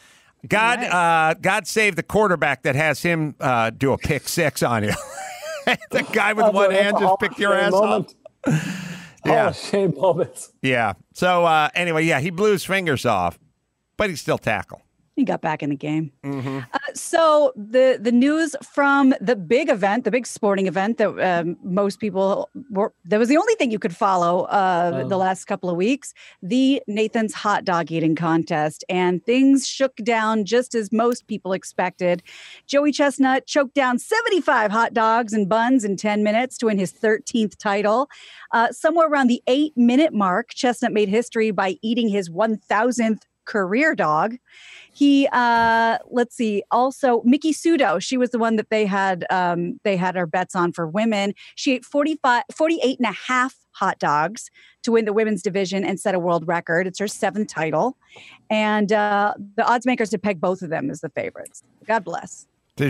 God save the quarterback that has him do a pick six on you. The guy with one hand just picked your ass up.
Yeah. Shame moments.
Yeah. So anyway, he blew his fingers off, but he still tackled.
He got back in the game. So the news from the big event, the big sporting event that most people that was the only thing you could follow the last couple of weeks, the Nathan's hot dog eating contest. And things shook down just as most people expected. Joey Chestnut choked down 75 hot dogs and buns in 10 minutes to win his 13th title. Somewhere around the 8-minute mark, Chestnut made history by eating his 1,000th career dog. He, let's see, also Mickey Sudo. She was the one that they had our bets on for women. She ate 48 and a half hot dogs to win the women's division and set a world record. It's her 7th title. And the odds makers have pegged both of them as the favorites. God bless.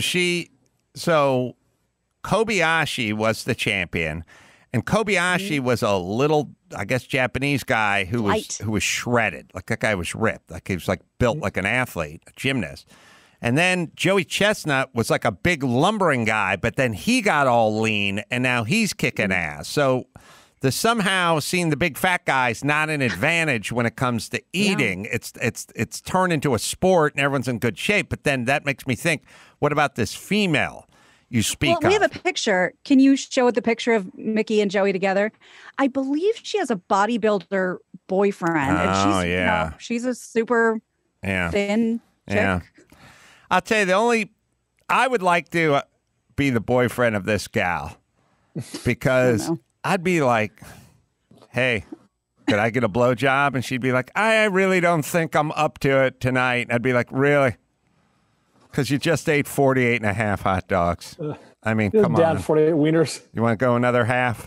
So Kobayashi was the champion. And Kobayashi was a little, I guess, Japanese guy who was shredded. Like that guy was ripped. Like he was like built like an athlete, a gymnast. And then Joey Chestnut was like a big lumbering guy, but then he got all lean and now he's kicking ass. So the somehow seeing the big fat guys not an advantage when it comes to eating. Yeah. It's turned into a sport and everyone's in good shape. But then that makes me think, what about this female? You speak
we have a picture. Can you show the picture of Mickey and Joey together? I believe she has a bodybuilder boyfriend. And she's a super thin chick.
Yeah. I'll tell you, I would like to be the boyfriend of this gal because I'd be like, hey, could I get a blowjob? And she'd be like, I really don't think I'm up to it tonight. And I'd be like, really? Because you just ate 48 and a half hot dogs. I mean, come on.
48 wieners.
You want to go another half?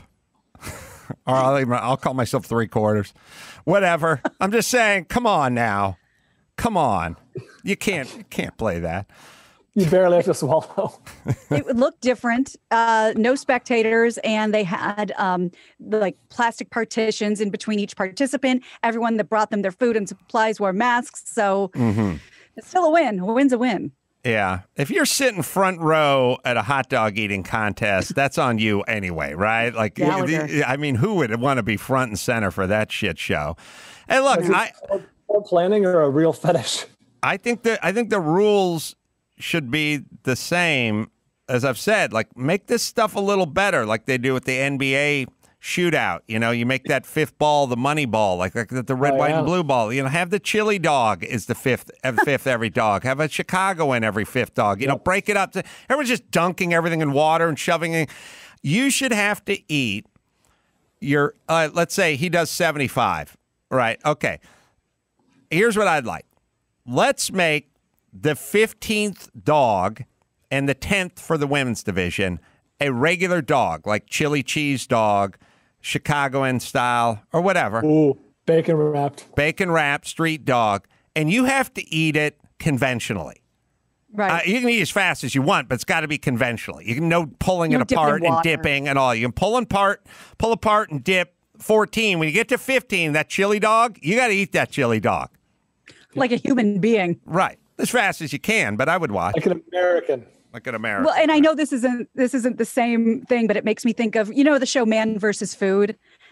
Or I'll call myself 3/4. Whatever. I'm just saying, come on now. Come on. You can't play that.
You barely have to swallow.
It would look different. No spectators, and they had like plastic partitions in between each participant. Everyone that brought them their food and supplies wore masks. So it's still a win. A win's a win.
Yeah. If you're sitting front row at a hot dog eating contest, that's on you anyway, right? Like, I mean, who would want to be front and center for that shit show? And look,
poor planning or a real fetish?
I think the rules should be the same. As I've said, like, make this stuff a little better, like they do with the NBA shootout. You know, you make that fifth ball the money ball, like the red, white, and blue ball. You know, have the chili dog is the fifth every dog. Have a Chicagoan every fifth dog. You know, break it up. Everyone's just dunking everything in water and shoving it. You should have to eat your, let's say he does 75. Right, okay. Here's what I'd like. Let's make the 15th dog and the 10th for the women's division a regular dog, like chili cheese dog, Chicagoan style, or whatever.
Ooh, bacon wrapped.
Bacon wrapped street dog. And you have to eat it conventionally.
Right.
You can eat as fast as you want, but it's got to be conventionally. You can no pulling it apart and dipping and all. You can pull apart and dip. 14. When you get to 15, that chili dog, you got to eat that chili dog.
Like a human being.
Right. As fast as you can, but I would watch.
Like an American.
Well, and I know this isn't the same thing, but it makes me think of, the show Man versus Food,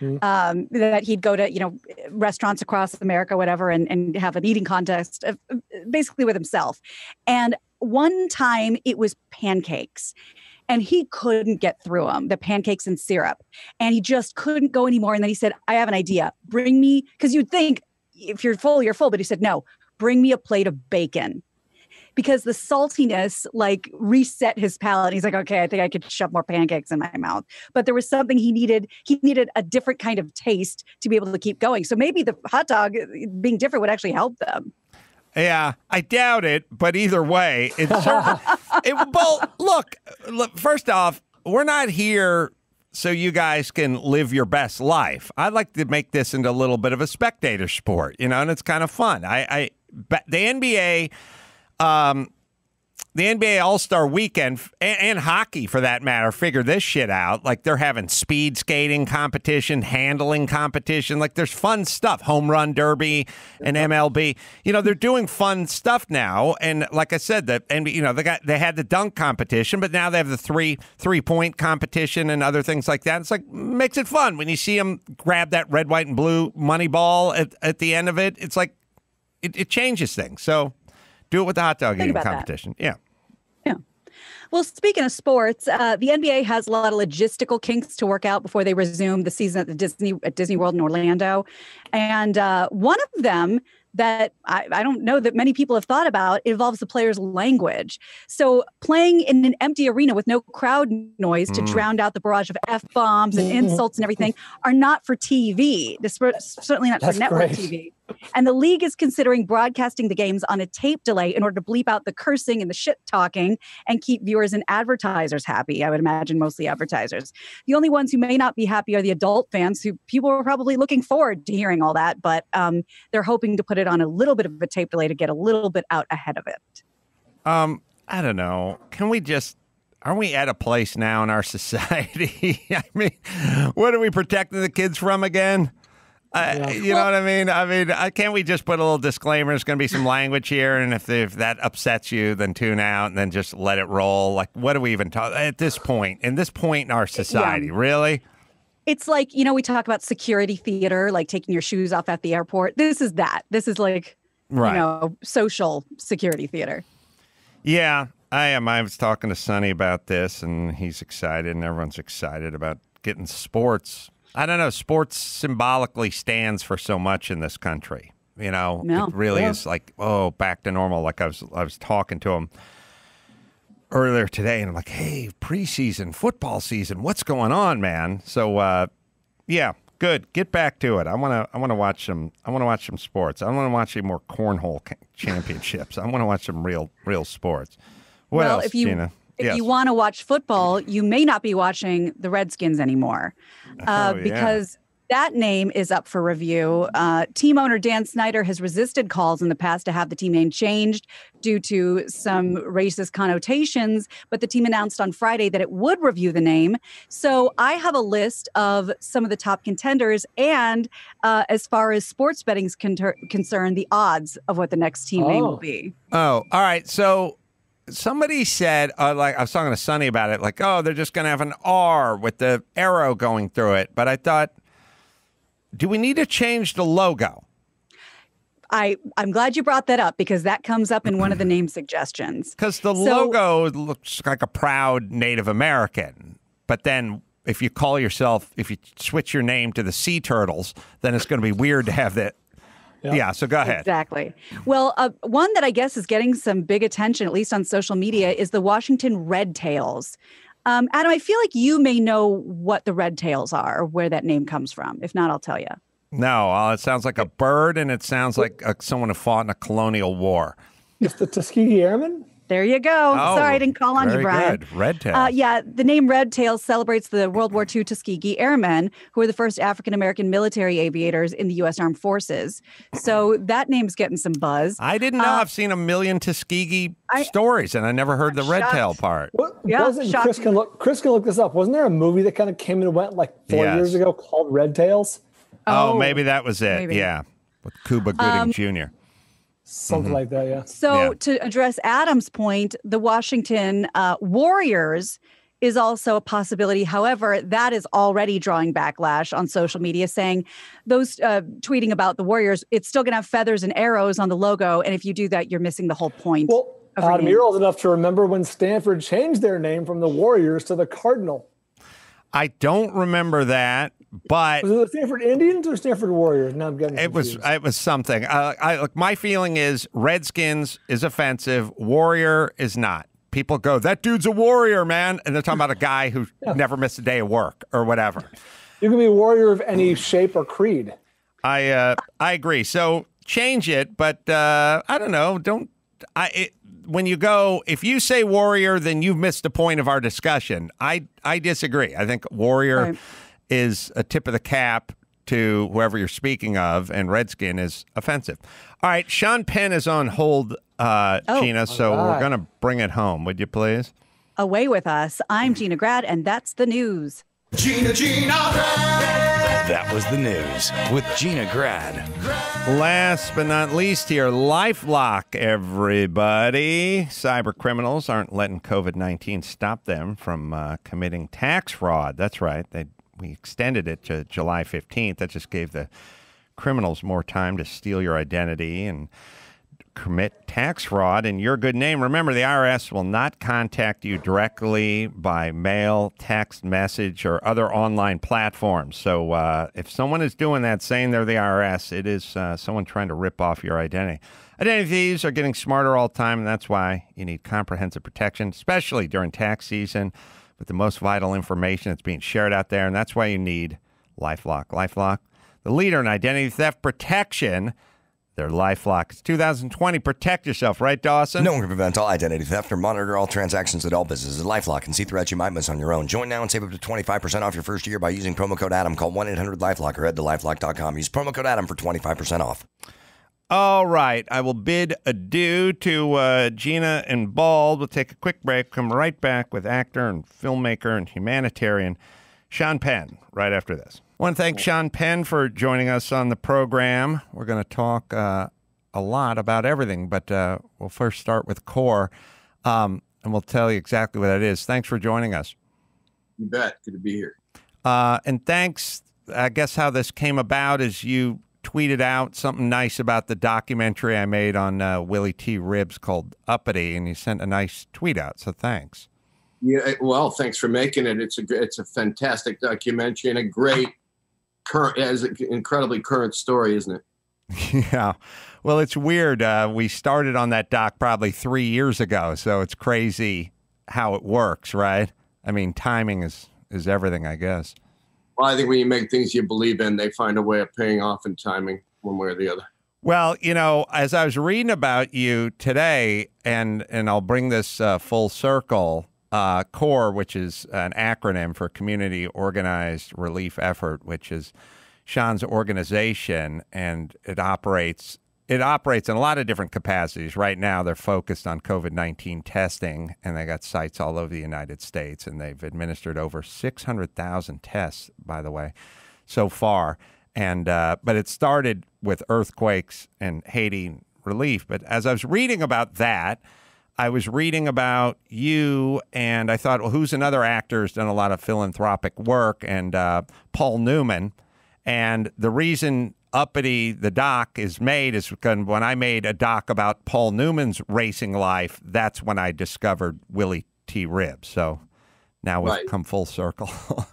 that he'd go to, restaurants across America, whatever, and have an eating contest basically with himself. And one time it was pancakes. And he couldn't get through them, the pancakes and syrup. And he just couldn't go anymore. And then he said, I have an idea. Bring me, because you'd think if you're full, you're full. But he said, no, bring me a plate of bacon. Because the saltiness like reset his palate. He's like, okay, I think I could shove more pancakes in my mouth. But there was something he needed. He needed a different kind of taste to be able to keep going. So maybe the hot dog being different would actually help them.
Yeah, I doubt it, but either way, it's well, look, first off, we're not here so you guys can live your best life. I'd like to make this into a little bit of a spectator sport, and it's kind of fun. The NBA All-Star Weekend and hockey, for that matter, figure this shit out. Like, they're having speed skating competition, handling competition. Like, there's fun stuff. Home run derby and MLB. They're doing fun stuff now. And like I said, they had the dunk competition, but now they have the three-point competition and other things like that. It's like, makes it fun when you see them grab that red, white, and blue money ball at the end of it. It's like it changes things. So Do it with the hot dog
Think
eating
about that.
competition. Yeah.
Yeah. Well, speaking of sports, the NBA has a lot of logistical kinks to work out before they resume the season at Disney World in Orlando. And one of them that I don't know that many people have thought about involves the players' language. So playing in an empty arena with no crowd noise to drown out the barrage of F-bombs and insults and everything are not for TV. Certainly not for network TV. And the league is considering broadcasting the games on a tape delay in order to bleep out the cursing and the shit talking and keep viewers and advertisers happy. I would imagine mostly advertisers. The only ones who may not be happy are the adult fans, who people are probably looking forward to hearing all that, but they're hoping to put it on a little bit of a tape delay to get a little bit out ahead of it.
I don't know. Are we at a place now in our society? I mean, what are we protecting the kids from again? You know what I mean? Can't we just put a little disclaimer? There's going to be some language here, and if that upsets you, then tune out and then just let it roll. Like, what are we even talking at this point? In this point in our society, really?
It's like, we talk about security theater, like taking your shoes off at the airport. This is that. This is like, social security theater. Yeah,
I am. I was talking to Sonny about this, and he's excited, and everyone's excited about getting sports. I don't know. Sports symbolically stands for so much in this country. It really is like, back to normal. Like I was talking to him earlier today, and I'm like, hey, preseason, football season, what's going on, man? So, good. Get back to it. I want to watch some. I want to watch some sports. I want to watch some more cornhole championships. I want to watch some real sports. What else, Gina?
If you want to watch football, you may not be watching the Redskins anymore because that name is up for review. Team owner Dan Snyder has resisted calls in the past to have the team name changed due to some racist connotations, but the team announced on Friday that it would review the name. So I have a list of some of the top contenders and as far as sports betting is concerned, the odds of what the next team name will be.
Oh, all right. So somebody said, like I was talking to Sonny about it, like, they're just going to have an R with the arrow going through it. But I thought, do we need to change the logo?
I'm glad you brought that up because that comes up in one of the name suggestions.
Because the logo looks like a proud Native American. But then if you switch your name to the Sea Turtles, then it's going to be weird to have that. Yeah, so go ahead.
Exactly. Well, one that I guess is getting some big attention, at least on social media, is the Washington Red Tails. Adam, I feel like you may know what the Red Tails are, or where that name comes from. If not, I'll tell you.
No, it sounds like a bird, and it sounds like someone who fought in a colonial war.
It's the Tuskegee Airmen?
There you go. Sorry, I didn't call on you, Brian.
Good. Red Tails.
The name Red Tails celebrates the World War II Tuskegee Airmen, who were the first African-American military aviators in the U.S. Armed Forces. So that name's getting some buzz.
I didn't know. I've seen a million Tuskegee stories, and I never heard the Red Tail part.
Chris can look this up. Wasn't there a movie that kind of came and went like 4 years ago called Red Tails?
Oh, maybe that was it. Maybe. Yeah, with Cuba Gooding Jr.
Something like that, yeah.
So to address Adam's point, the Washington Warriors is also a possibility. However, that is already drawing backlash on social media, saying those tweeting about the Warriors, it's still going to have feathers and arrows on the logo. And if you do that, you're missing the whole point.
Well, Adam, you're old enough to remember when Stanford changed their name from the Warriors to the Cardinal.
I don't remember that. But
was it the Stanford Indians or Stanford Warriors? Now I'm getting confused.
It was something. My feeling is Redskins is offensive. Warrior is not. People go, that dude's a warrior, man, and they're talking about a guy who never missed a day of work or whatever.
You can be a warrior of any shape or creed.
I agree. So change it, but I don't know. When you go, if you say warrior, then you've missed the point of our discussion. I disagree. I think warrior is a tip of the cap to whoever you're speaking of, and Redskin is offensive. All right, Sean Penn is on hold, Gina, so we're going to bring it home. Would you please?
Away with us. I'm Gina Grad, and that's the news.
Gina Grad.
That was the news with Gina Grad.
Last but not least here, LifeLock, everybody. Cyber criminals aren't letting COVID-19 stop them from committing tax fraud. That's right. We extended it to July 15th. That just gave the criminals more time to steal your identity and commit tax fraud in your good name. Remember, the IRS will not contact you directly by mail, text message, or other online platforms. So if someone is doing that, saying they're the IRS, it is someone trying to rip off your identity. Identity thieves are getting smarter all the time, and that's why you need comprehensive protection, especially during tax season, with the most vital information that's being shared out there, and that's why you need LifeLock. LifeLock, the leader in identity theft protection. Their LifeLock. It's 2020. Protect yourself, right, Dawson?
No one can prevent all identity theft or monitor all transactions at all businesses. LifeLock can see threats you might miss on your own. Join now and save up to 25% off your first year by using promo code ADAM. Call 1-800-LifeLock or head to LifeLock.com. Use promo code ADAM for 25% off.
All right. I will bid adieu to Gina and Bald. We'll take a quick break. Come right back with actor and filmmaker and humanitarian Sean Penn right after this. I want to thank Sean Penn for joining us on the program. We're going to talk a lot about everything, but we'll first start with CORE, and we'll tell you exactly what that is. Thanks for joining us.
You bet. Good to be here.
And thanks. I guess how this came about is you tweeted out something nice about the documentary I made on Willie T. Ribs called Uppity, and you sent a nice tweet out, so thanks.
Yeah, well, thanks for making it. It's a fantastic documentary and a great current, as an incredibly current story, isn't it?
Yeah. Well, it's weird. We started on that doc probably 3 years ago, so it's crazy how it works, right? I mean, timing is everything, I guess.
Well, I think when you make things you believe in, they find a way of paying off in timing one way or the other.
Well, you know, as I was reading about you today, and I'll bring this full circle, CORE, which is an acronym for Community Organized Relief Effort, which is Sean's organization, and it operates in a lot of different capacities. Right now, they're focused on COVID-19 testing, and they got sites all over the United States, and they've administered over 600,000 tests, by the way, so far. And but it started with earthquakes and Haiti relief. But as I was reading about that, I was reading about you, and I thought, well, who's another actor who's done a lot of philanthropic work? And Paul Newman. And the reason Uppity, the doc, is made is because when I made a doc about Paul Newman's racing life, that's when I discovered Willie T. Ribs. So now we've come full circle.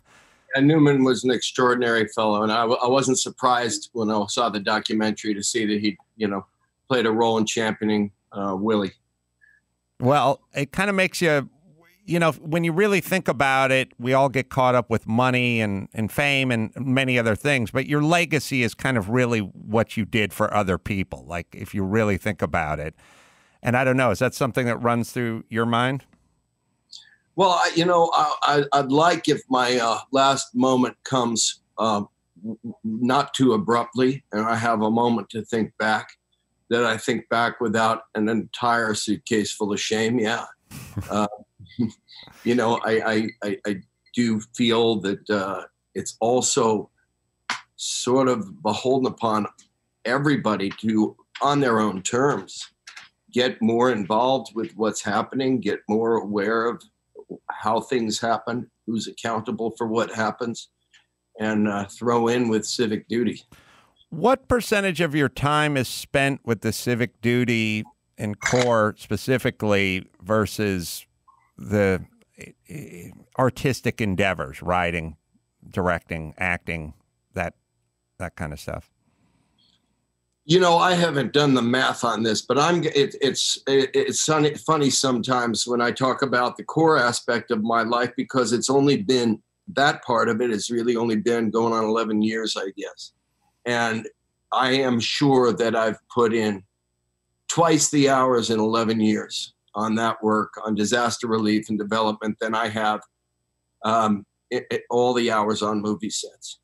And Newman was an extraordinary fellow, and I wasn't surprised when I saw the documentary to see that he, played a role in championing Willie.
Well, it kind of makes you, when you really think about it, we all get caught up with money and fame and many other things, but your legacy is kind of really what you did for other people, like if you really think about it. And I don't know, is that something that runs through your mind?
Well, I'd like if my last moment comes not too abruptly, and I have a moment to think back, that I think back without an entire suitcase full of shame. Yeah. I do feel that it's also sort of beholden upon everybody to, on their own terms, get more involved with what's happening, get more aware of how things happen, who's accountable for what happens, and throw in with civic duty.
What percentage of your time is spent with the civic duty and CORE specifically versus the artistic endeavors, writing, directing, acting, that kind of stuff?
I haven't done the math on this, but it's funny sometimes when I talk about the CORE aspect of my life, because it's only been, that part of it has really only been going on 11 years, I guess. And I am sure that I've put in twice the hours in 11 years on that work, on disaster relief and development, than I have all the hours on movie sets.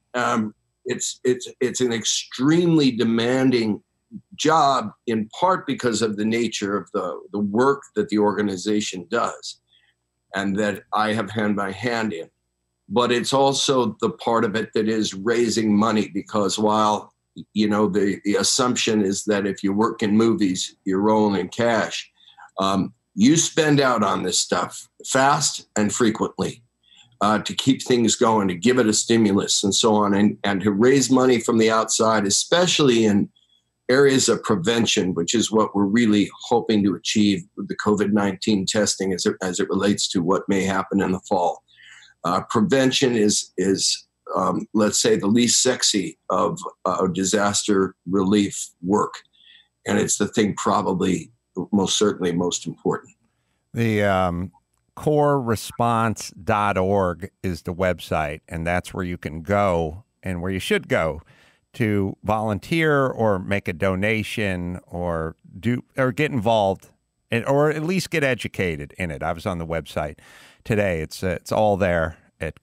It's an extremely demanding job, in part because of the nature of the work that the organization does and that I have had my hand in. But it's also the part of it that is raising money, because while, the assumption is that if you work in movies, you're rolling in cash, you spend out on this stuff fast and frequently. To keep things going, to give it a stimulus and so on, and to raise money from the outside, especially in areas of prevention, which is what we're really hoping to achieve with the COVID-19 testing as it relates to what may happen in the fall. Prevention is let's say, the least sexy of disaster relief work. And it's the thing probably most certainly most important.
The coreresponse.org is the website, and that's where you can go and where you should go to volunteer or make a donation or get involved or at least get educated in it. I was on the website today. It's all there at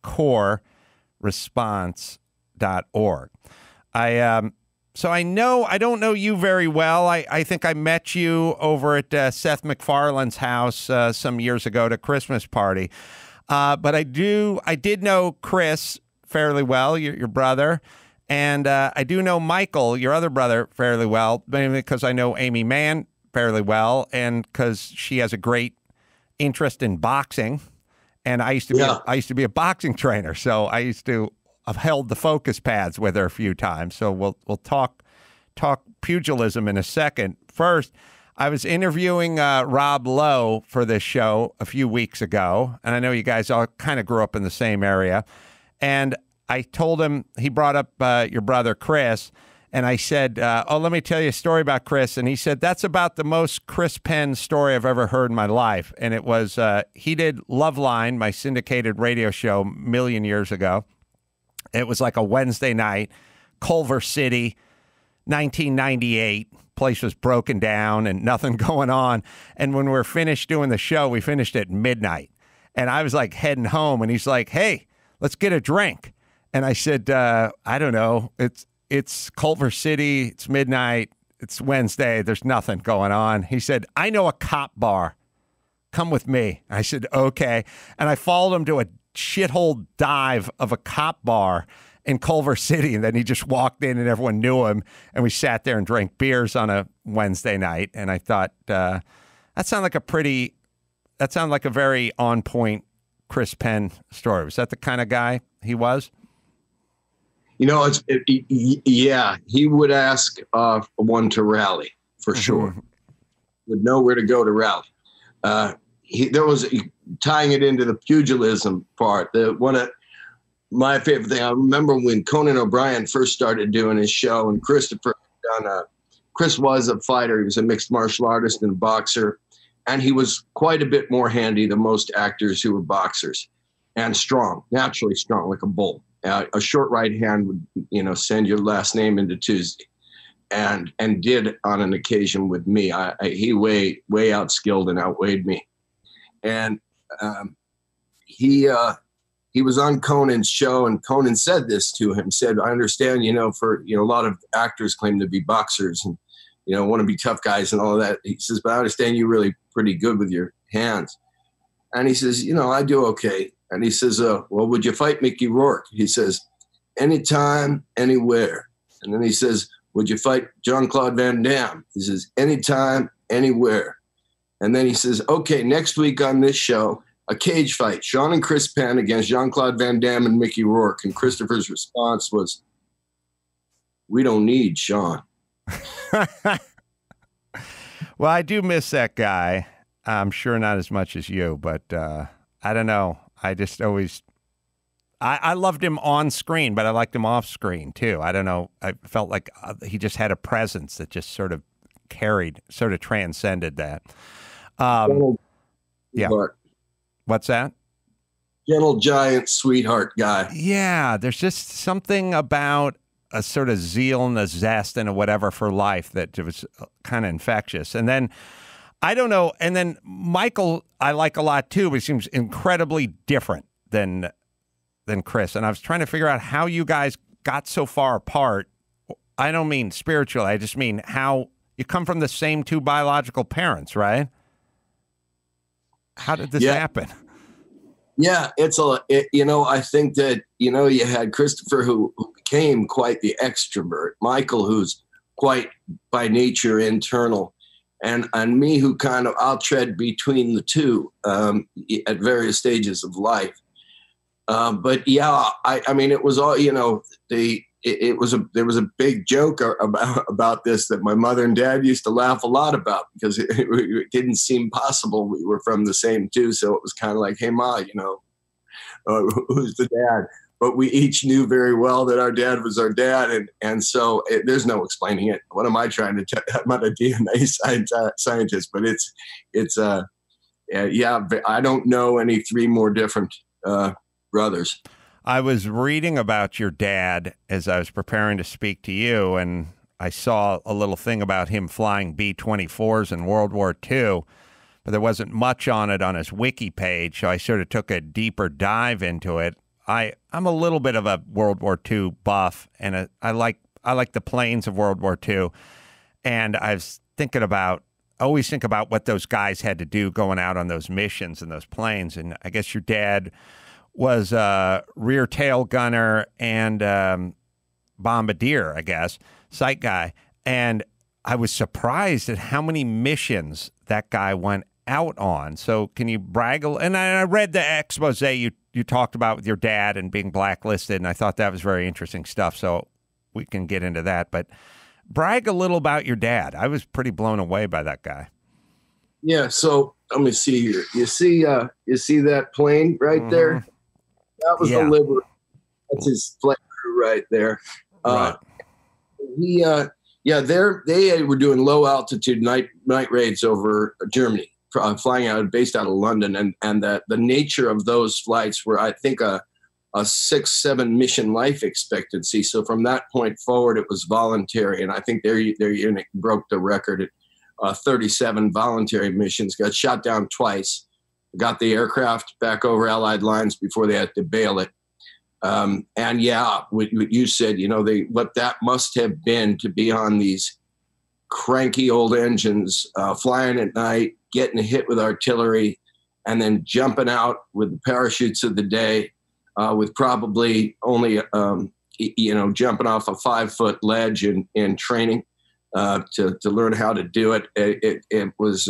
coreresponse.org. So I don't know you very well. I think I met you over at Seth MacFarlane's house some years ago at a Christmas party. But I did know Chris fairly well, your brother. And I do know Michael, your other brother, fairly well, mainly because I know Amy Mann fairly well, and because she has a great interest in boxing. And I used to be a boxing trainer, so I've held the focus pads with her a few times. So we'll talk pugilism in a second. First, I was interviewing Rob Lowe for this show a few weeks ago, and I know you guys all kind of grew up in the same area. And I told him, he brought up your brother Chris, and I said, let me tell you a story about Chris. And he said, that's about the most Chris Penn story I've ever heard in my life. And it was, he did Loveline, my syndicated radio show, a million years ago. It was like a Wednesday night, Culver City, 1998. Place was broken down and nothing going on. And when we were finished doing the show, we finished at midnight. And I was like heading home, and he's like, hey, let's get a drink. And I said, I don't know. It's Culver City. It's midnight. It's Wednesday. There's nothing going on. He said, I know a cop bar. Come with me. I said, okay. And I followed him to a shithole dive of a cop bar in Culver City. And then he just walked in and everyone knew him. And we sat there and drank beers on a Wednesday night. And I thought, that sounded like a very on point Chris Penn story. Was that the kind of guy he was?
You know, yeah, he would ask one to rally for sure. Would know where to go to rally. There was tying it into the pugilism part. One of my favorite thing. I remember when Conan O'Brien first started doing his show, and Chris was a fighter. He was a mixed martial artist and a boxer, and he was quite a bit more handy than most actors who were boxers, and strong, naturally strong, like a bull. A short right hand would, send your last name into Tuesday, and did on an occasion with me. He way outskilled and outweighed me, and he was on Conan's show, and Conan said this to him. Said, "I understand, a lot of actors claim to be boxers and want to be tough guys and all of that." He says, "But I understand you're really pretty good with your hands." And he says, "I do okay." And he says, well, would you fight Mickey Rourke? He says, anytime, anywhere. And then he says, would you fight Jean-Claude Van Damme? He says, anytime, anywhere. And then he says, okay, next week on this show, a cage fight, Sean and Chris Penn against Jean-Claude Van Damme and Mickey Rourke. And Christopher's response was, we don't need Sean.
Well, I do miss that guy. I'm sure not as much as you, but I don't know. I just always, I loved him on screen, but I liked him off screen too. I don't know. I felt like he just had a presence that just sort of transcended that. Yeah. What's that?
Gentle giant sweetheart guy.
Yeah. There's just something about a sort of zeal and a zest and a whatever for life that was kind of infectious. And then, I don't know. And then Michael, I like a lot too, but he seems incredibly different than Chris. And I was trying to figure out how you guys got so far apart. I don't mean spiritually. I just mean how you come from the same two biological parents, right? How did this happen?
Yeah, I think that, you had Christopher who became quite the extrovert, Michael, who's quite by nature internal. And me, who I'll tread between the two at various stages of life. But yeah, I mean, it was all, there was a big joke about this that my mother and dad used to laugh a lot about, because it didn't seem possible. We were from the same two, so it was kind of like, hey Ma, who's the dad? But we each knew very well that our dad was our dad, and so there's no explaining it. What am I trying to tell? I'm not a DNA scientist, but it's I don't know any three more different brothers.
I was reading about your dad as I was preparing to speak to you, and I saw a little thing about him flying B-24s in World War II, but there wasn't much on it on his wiki page, so I sort of took a deeper dive into it. I'm a little bit of a World War II buff, and I like the planes of World War II, and I was always think about what those guys had to do going out on those missions in those planes, and I guess your dad was a rear tail gunner and bombardier, I guess, sight guy. And I was surprised at how many missions that guy went out on. So can you brag? And I read the expose you talked about with your dad and being blacklisted, and I thought that was very interesting stuff. So we can get into that. But brag a little about your dad. I was pretty blown away by that guy.
Yeah. So let me see here. You see that plane right there? That was the Liberator. That's his flight crew right there.
Right.
They were doing low altitude night raids over Germany, based out of London, and the nature of those flights were, I think, a 6-7 mission life expectancy. So from that point forward, it was voluntary, and I think their unit broke the record at 37 voluntary missions. Got shot down twice. Got the aircraft back over Allied lines before they had to bail it. And what you said, what that must have been to be on these cranky old engines, flying at night, getting hit with artillery, and then jumping out with the parachutes of the day, with probably only, jumping off a 5-foot ledge in training to learn how to do it. It was...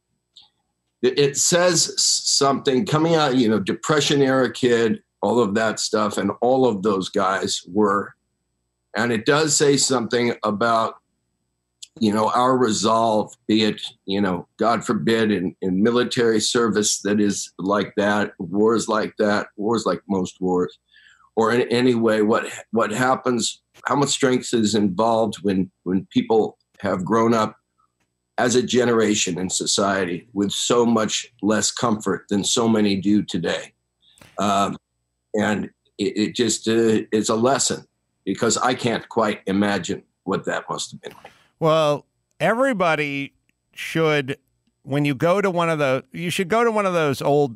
It says something coming out, Depression era kid, all of that stuff, and all of those guys were. And it does say something about, our resolve, be it, God forbid, in military service that is like that, wars like most wars, or in any way, what happens, how much strength is involved when people have grown up as a generation in society with so much less comfort than so many do today. And it just is a lesson, because I can't quite imagine what that must have been like.
Well, everybody should, when you go to one of those old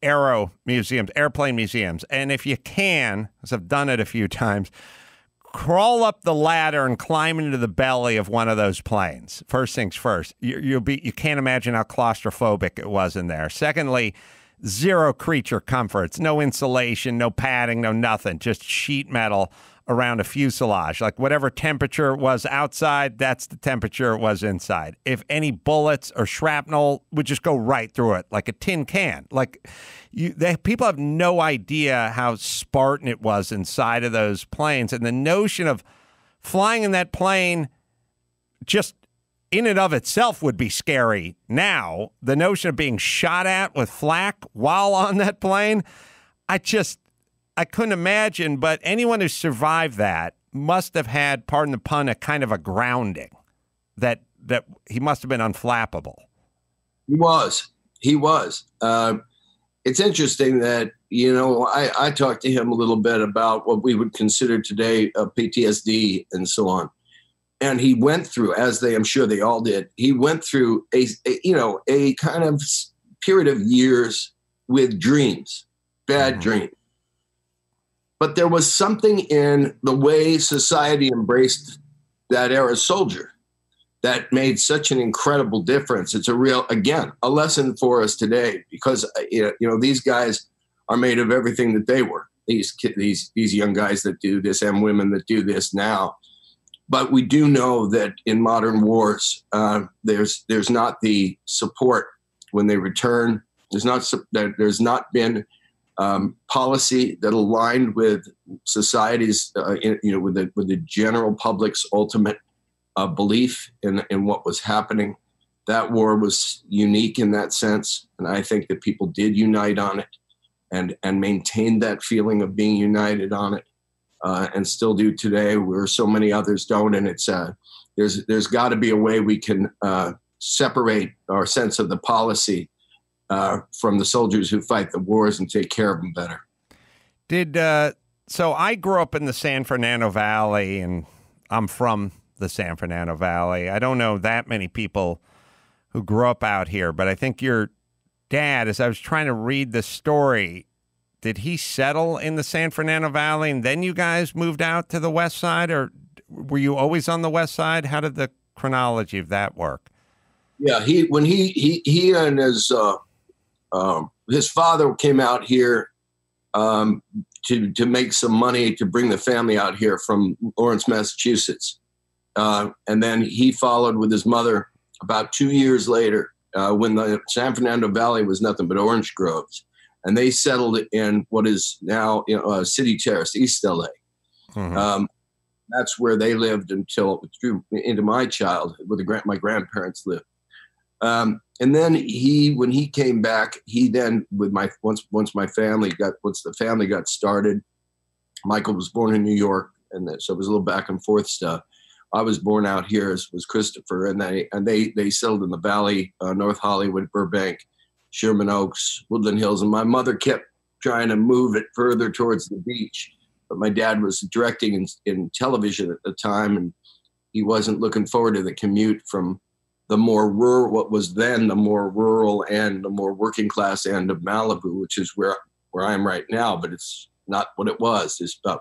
airplane museums. And if you can, as I've done it a few times, crawl up the ladder and climb into the belly of one of those planes. First things first, you can't imagine how claustrophobic it was in there. Secondly, zero creature comforts, no insulation, no padding, no nothing, just sheet metal around a fuselage. Like whatever temperature it was outside, that's the temperature it was inside. If any bullets or shrapnel would just go right through it like a tin can. Like people have no idea how Spartan it was inside of those planes. And the notion of flying in that plane just in and of itself would be scary. Now, the notion of being shot at with flak while on that plane, I couldn't imagine, but anyone who survived that must have had, pardon the pun, a kind of a grounding that he must have been unflappable. He was.
It's interesting that, I talked to him a little bit about what we would consider today PTSD and so on. And he went through, I'm sure they all did, he went through a kind of period of years with dreams, bad dreams. But there was something in the way society embraced that era soldier that made such an incredible difference. It's a lesson for us today, because these guys are made of everything that they were. These young guys that do this and women that do this now. But we do know that in modern wars, there's not the support when they return. There's not been policy that aligned with society's, with the general public's ultimate belief in what was happening. That war was unique in that sense, and I think that people did unite on it and maintain that feeling of being united on it, and still do today, where so many others don't. And it's there's got to be a way we can separate our sense of the policy from the soldiers who fight the wars and take care of them better.
So I grew up in the San Fernando Valley, and I'm from the San Fernando Valley. I don't know that many people who grew up out here, but I think your dad, as I was trying to read the story, did he settle in the San Fernando Valley and then you guys moved out to the west side, or were you always on the west side? How did the chronology of that work?
Yeah, he and his father came out here to make some money to bring the family out here from Lawrence, Massachusetts. And then he followed with his mother about 2 years later, when the San Fernando Valley was nothing but orange groves. And they settled in what is now City Terrace, East LA. Mm-hmm. That's where they lived until into my childhood, where my grandparents lived. And then when he came back, he then once the family got started, Michael was born in New York, and so it was a little back and forth stuff. I was born out here, as was Christopher, and they settled in the Valley, North Hollywood, Burbank, Sherman Oaks, Woodland Hills, and my mother kept trying to move it further towards the beach. But my dad was directing in television at the time, and he wasn't looking forward to the commute from the more rural, what was then the more rural and the more working class end of Malibu, which is where I am right now, but it's not what it was. It's about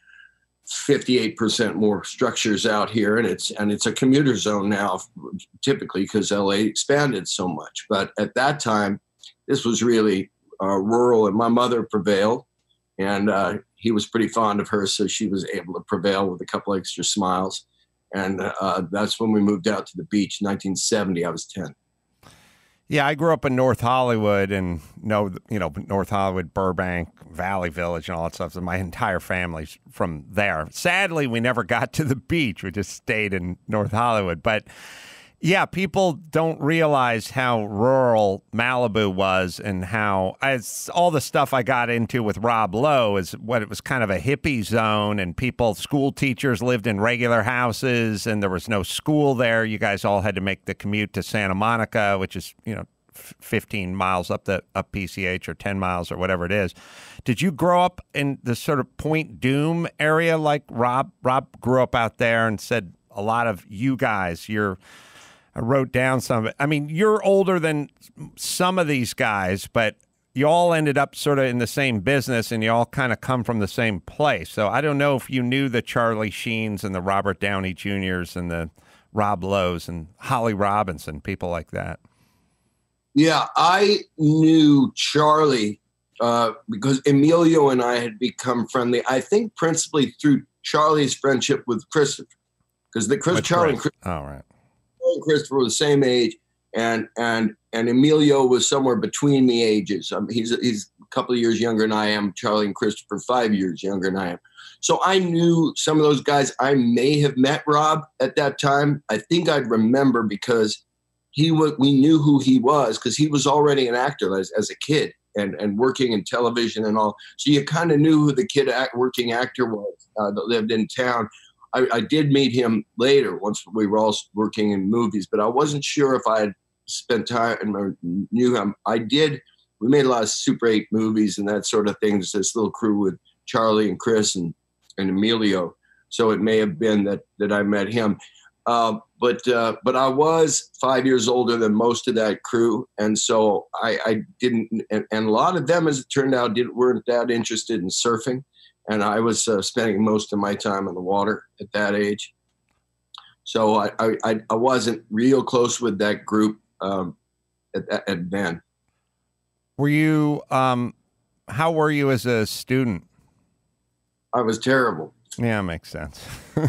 58% more structures out here, and it's a commuter zone now, typically, because LA expanded so much. But at that time, this was really rural, and my mother prevailed, and he was pretty fond of her, so she was able to prevail with a couple extra smiles. And that's when we moved out to the beach in 1970. I was 10.
Yeah, I grew up in North Hollywood, and North Hollywood, Burbank, Valley Village, and all that stuff. So my entire family's from there. Sadly, we never got to the beach. We just stayed in North Hollywood. But yeah, people don't realize how rural Malibu was, and how all the stuff I got into with Rob Lowe is what it was kind of a hippie zone, and school teachers lived in regular houses, and there was no school there. You guys all had to make the commute to Santa Monica, which is, 15 miles up PCH, or 10 miles or whatever it is. Did you grow up in the sort of Point Doom area like Rob? Rob grew up out there and said a lot of you guys, I wrote down some of it. I mean, you're older than some of these guys, but you all ended up sort of in the same business, and you all kind of come from the same place. So I don't know if you knew the Charlie Sheens and the Robert Downey Jr.'s and the Rob Lowe's and Holly Robinson, people like that.
Yeah, I knew Charlie because Emilio and I had become friendly, I think principally through Charlie's friendship with Christopher. Because Charlie and Christopher.
Oh, right.
Christopher were the same age, and Emilio was somewhere between the ages. He's a couple of years younger than I am. Charlie and Christopher 5 years younger than I am. So I knew some of those guys. I may have met Rob at that time. I think I'd remember because we knew who he was, because he was already an actor as a kid and working in television and all. So you kind of knew who the working actor was that lived in town. I did meet him later once we were all working in movies, but I wasn't sure if I had spent time or knew him. I did. We made a lot of Super 8 movies and that sort of thing. Just this little crew with Charlie and Chris and Emilio. So it may have been that I met him. But I was 5 years older than most of that crew. And so I didn't, and a lot of them, as it turned out, weren't that interested in surfing. And I was spending most of my time on the water at that age. So I wasn't real close with that group at then.
Were you, how were you as a student?
I was terrible.
Yeah, makes sense.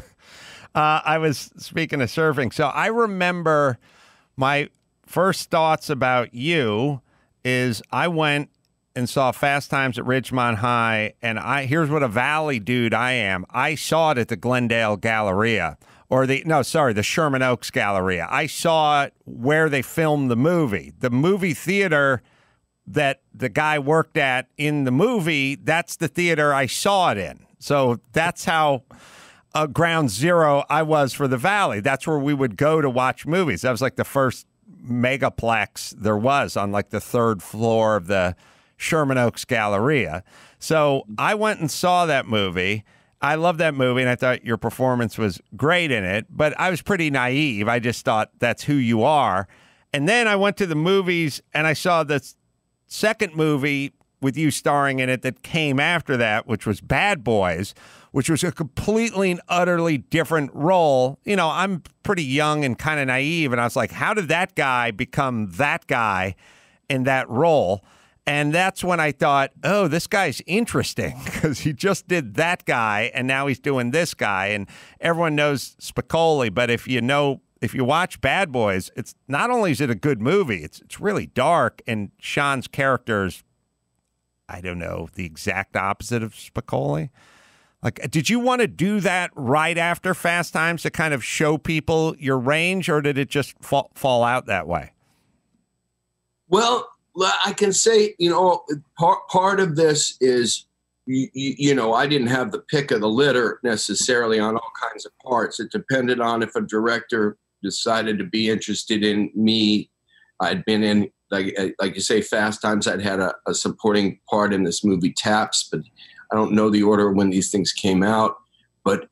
I was speaking of surfing. So I remember my first thoughts about you is I went and saw Fast Times at Ridgemont High, and here's what a Valley dude I am. I saw it at the Glendale Galleria, the Sherman Oaks Galleria. I saw it where they filmed the movie. The movie theater that the guy worked at in the movie, that's the theater I saw it in. So that's how ground zero I was for the Valley. That's where we would go to watch movies. That was like the first megaplex there was on like the third floor of the Sherman Oaks Galleria. So I went and saw that movie. I love that movie, and I thought your performance was great in it, but I was pretty naive. I just thought that's who you are. And then I went to the movies, and I saw the second movie with you starring in it that came after that, which was Bad Boys, which was a completely and utterly different role. You know, I'm pretty young and kind of naive, and I was like, how did that guy become that guy in that role? And that's when I thought, oh, this guy's interesting, because he just did that guy, and now he's doing this guy. And everyone knows Spicoli, but if you watch Bad Boys, it's not only is it a good movie, it's really dark, and Sean's character's, I don't know, the exact opposite of Spicoli. Like, did you want to do that right after Fast Times to kind of show people your range, or did it just fall out that way?
Well, I can say, part of this is, I didn't have the pick of the litter necessarily on all kinds of parts. It depended on if a director decided to be interested in me. I'd been in, like you say, Fast Times. I'd had a supporting part in this movie Taps, but I don't know the order when these things came out. But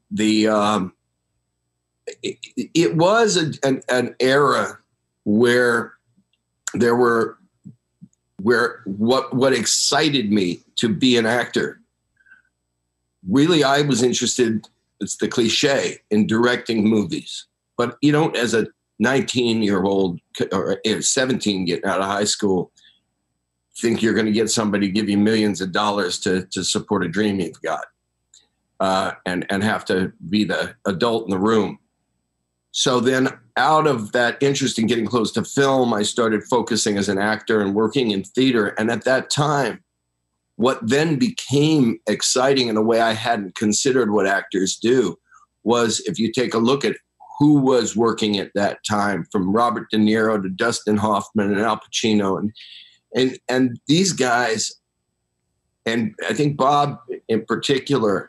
it was an era where what excited me to be an actor. Really, I was interested, it's the cliche, in directing movies. But you don't, as a 19-year-old or 17 getting out of high school, think you're going to get somebody to give you millions of dollars to support a dream you've got, and have to be the adult in the room. So then out of that interest in getting close to film, I started focusing as an actor and working in theater. And at that time, what then became exciting in a way I hadn't considered what actors do was, if you take a look at who was working at that time, from Robert De Niro to Dustin Hoffman and Al Pacino, and these guys, and I think Bob in particular,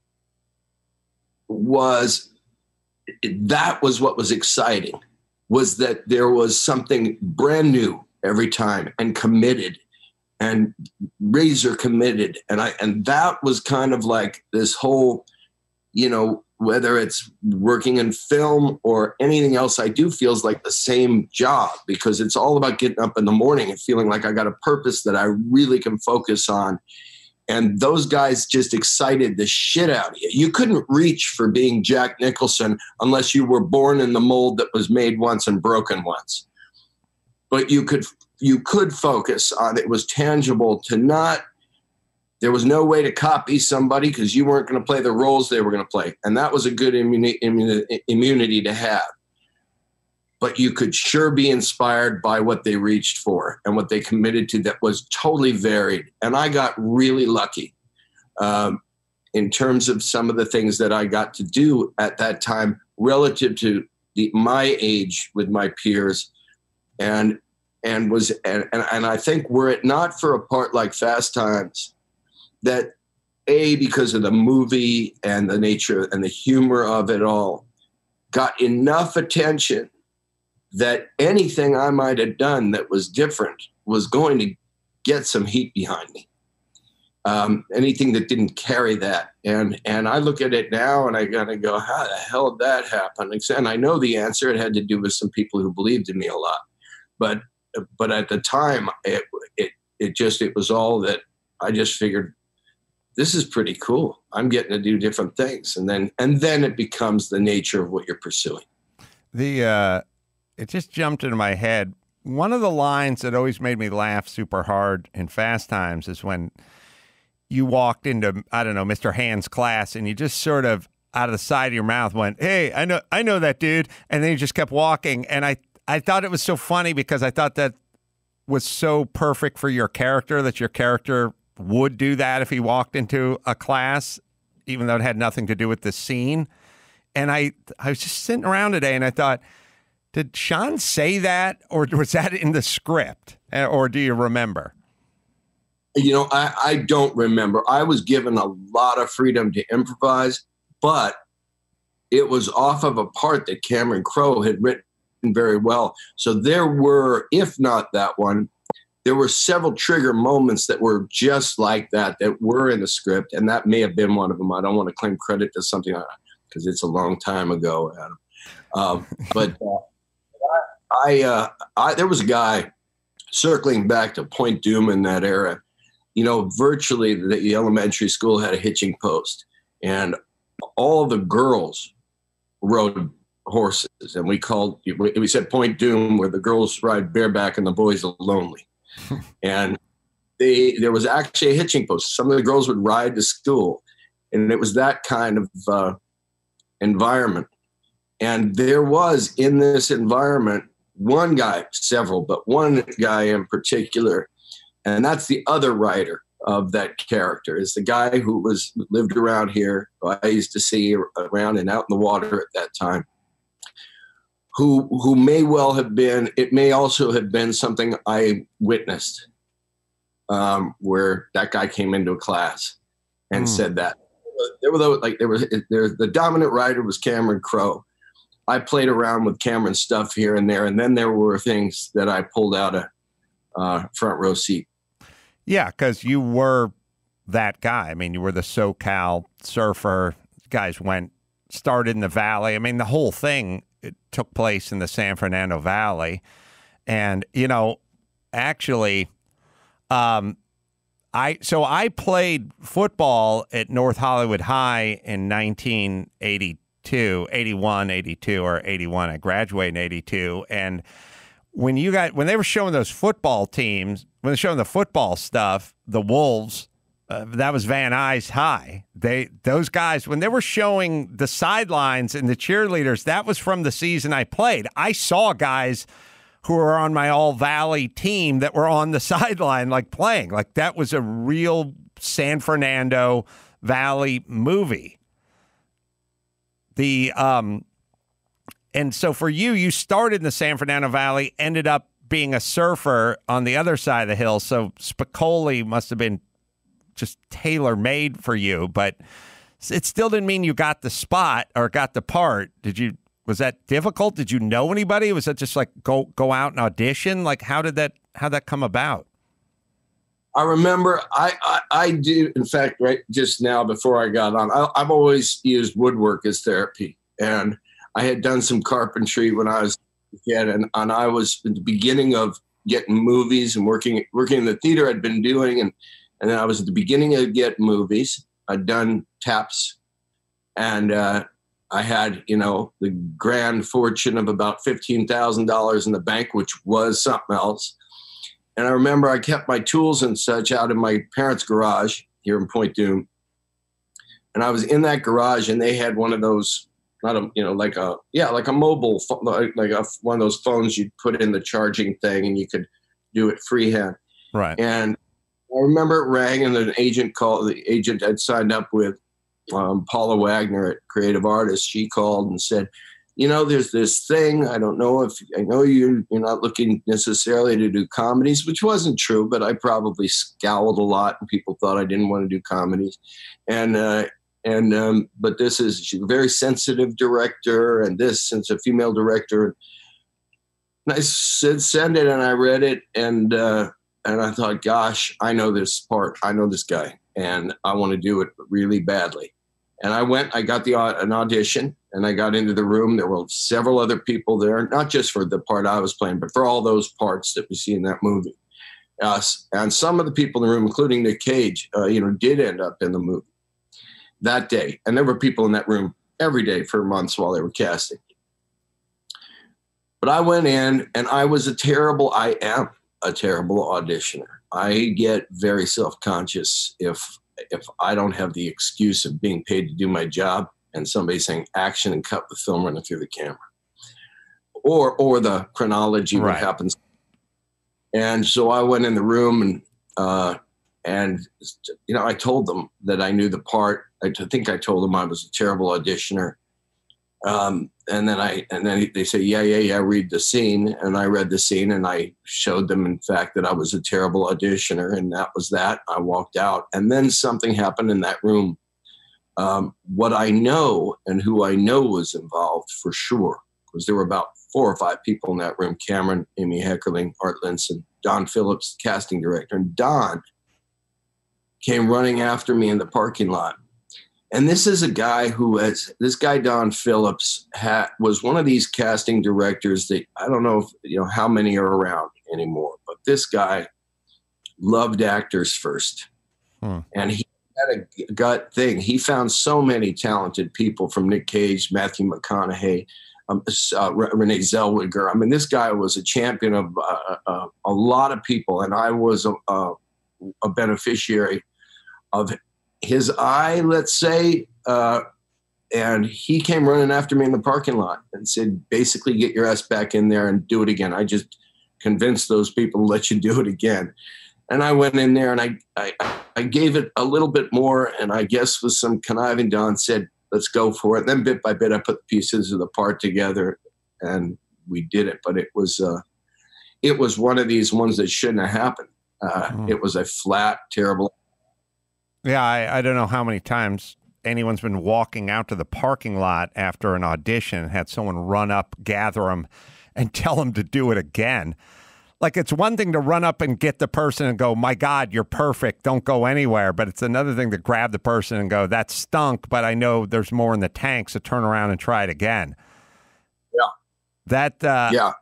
that was what was exciting, was that there was something brand new every time, and committed, and razor committed. And that was kind of like this whole, whether it's working in film or anything else I do, feels like the same job, because it's all about getting up in the morning and feeling like I got a purpose that I really can focus on. And those guys just excited the shit out of you. You couldn't reach for being Jack Nicholson unless you were born in the mold that was made once and broken once. But you could focus on it. Was tangible to not. There was no way to copy somebody, because you weren't going to play the roles they were going to play. And that was a good immunity to have. But you could sure be inspired by what they reached for and what they committed to, that was totally varied. And I got really lucky in terms of some of the things that I got to do at that time relative to my age with my peers. And I think, were it not for a part like Fast Times, that because of the movie and the nature and the humor of it all, got enough attention that anything I might have done that was different was going to get some heat behind me. Anything that didn't carry that. And I look at it now and I gotta go, how the hell did that happen? And I know the answer. It had to do with some people who believed in me a lot. But at the time, it was all that I just figured, this is pretty cool. I'm getting to do different things. And then it becomes the nature of what you're pursuing.
It just jumped into my head. One of the lines that always made me laugh super hard in Fast Times is when you walked into, I don't know, Mr. Hand's class, and you just sort of out of the side of your mouth went, "Hey, I know that dude," and then you just kept walking. And I thought it was so funny, because I thought that was so perfect for your character that your character would do that if he walked into a class, even though it had nothing to do with the scene. And I was just sitting around today and I thought, did Sean say that, or was that in the script, or do you remember?
You know, I don't remember. I was given a lot of freedom to improvise, but it was off of a part that Cameron Crowe had written very well. So there were, if not that one, there were several trigger moments that were just like that were in the script, and that may have been one of them. I don't want to claim credit to something because it's a long time ago, Adam. But there was a guy circling back to Point Doom in that era. You know, virtually the elementary school had a hitching post, and all the girls rode horses, and we said Point Doom, where the girls ride bareback and the boys are lonely. And there was actually a hitching post. Some of the girls would ride to school, and it was that kind of environment. And there was in this environment one guy, several, but one guy in particular, and that's the other writer of that character, is the guy who lived around here, who I used to see around and out in the water at that time, who may well have been, it may also have been something I witnessed, where that guy came into a class and said that. The dominant writer was Cameron Crowe. I played around with Cameron's stuff here and there, and then there were things that I pulled out a front row seat.
Yeah, because you were that guy. I mean, you were the SoCal surfer. Guys started in the Valley. I mean, the whole thing, it took place in the San Fernando Valley. And, you know, actually, I played football at North Hollywood High in 81, 82, or 81. I graduated in 82. And when they were showing those football teams, when they're showing the football stuff, the Wolves, that was Van Nuys High. Those guys, when they were showing the sidelines and the cheerleaders, that was from the season I played. I saw guys who were on my All Valley team that were on the sideline, like playing. Like that was a real San Fernando Valley movie. And so for you started in the San Fernando Valley, ended up being a surfer on the other side of the hill. So Spicoli must have been just tailor-made for you, but it still didn't mean you got the spot or got the part. Was that difficult? Did you know anybody? Was that just like go out and audition? Like how'd that come about?
I remember I do, in fact, right just now before I got on, I've always used woodwork as therapy. And I had done some carpentry when I was a kid, and I was at the beginning of getting movies and working in the theater I'd been doing. And then I was at the beginning of getting movies. I'd done taps, and I had, the grand fortune of about $15,000 in the bank, which was something else. And I remember I kept my tools and such out in my parents' garage here in Point Doom. And I was in that garage, and they had one of those, like a mobile phone, one of those phones you'd put in the charging thing, and you could do it freehand.
Right.
And I remember it rang, and the agent I'd signed up with, Paula Wagner at Creative Artists. She called and said, there's this thing. I don't know if I know you're not looking necessarily to do comedies, which wasn't true, but I probably scowled a lot, and people thought I didn't want to do comedies. But she's a very sensitive director, and since a female director. And I said, send it, and I read it, and I thought, gosh, I know this part. I know this guy, and I want to do it really badly. And I went, I got an audition, and I got into the room. There were several other people there, not just for the part I was playing, but for all those parts that we see in that movie. And some of the people in the room, including Nick Cage, did end up in the movie that day. And there were people in that room every day for months while they were casting. But I went in, and I am a terrible auditioner. I get very self-conscious if I don't have the excuse of being paid to do my job and somebody saying action and cut the film running through the camera, or the chronology, what happens. And so I went in the room and you know, I told them that I knew the part. I think I told them I was a terrible auditioner. And then they say, yeah, read the scene. And I read the scene and I showed them, in fact, that I was a terrible auditioner. And that was that. I walked out. And then something happened in that room. What I know and who I know was involved for sure, because there were about 4 or 5 people in that room: Cameron, Amy Heckerling, Art Linson, Don Phillips, casting director. And Don came running after me in the parking lot. And this is a guy this guy, Don Phillips, was one of these casting directors that I don't know if, you know, how many are around anymore, but this guy loved actors first. And he had a gut thing. He found so many talented people, from Nick Cage, Matthew McConaughey, Renee Zellweger. I mean, this guy was a champion of a lot of people, and I was a beneficiary of his eye, let's say, and he came running after me in the parking lot and said, basically, get your ass back in there and do it again. I just convinced those people to let you do it again. And I went in there and I gave it a little bit more, and I guess with some conniving, Don said, let's go for it. And then bit by bit, I put the pieces of the part together and we did it. But it was one of these ones that shouldn't have happened. It was a flat, terrible.
Yeah, I don't know how many times anyone's been walking out to the parking lot after an audition, had someone run up, gather them, and tell them to do it again. Like, it's one thing to run up and get the person and go, my God, you're perfect, don't go anywhere. But it's another thing to grab the person and go, that stunk, but I know there's more in the tank, so turn around and try it again.
Yeah.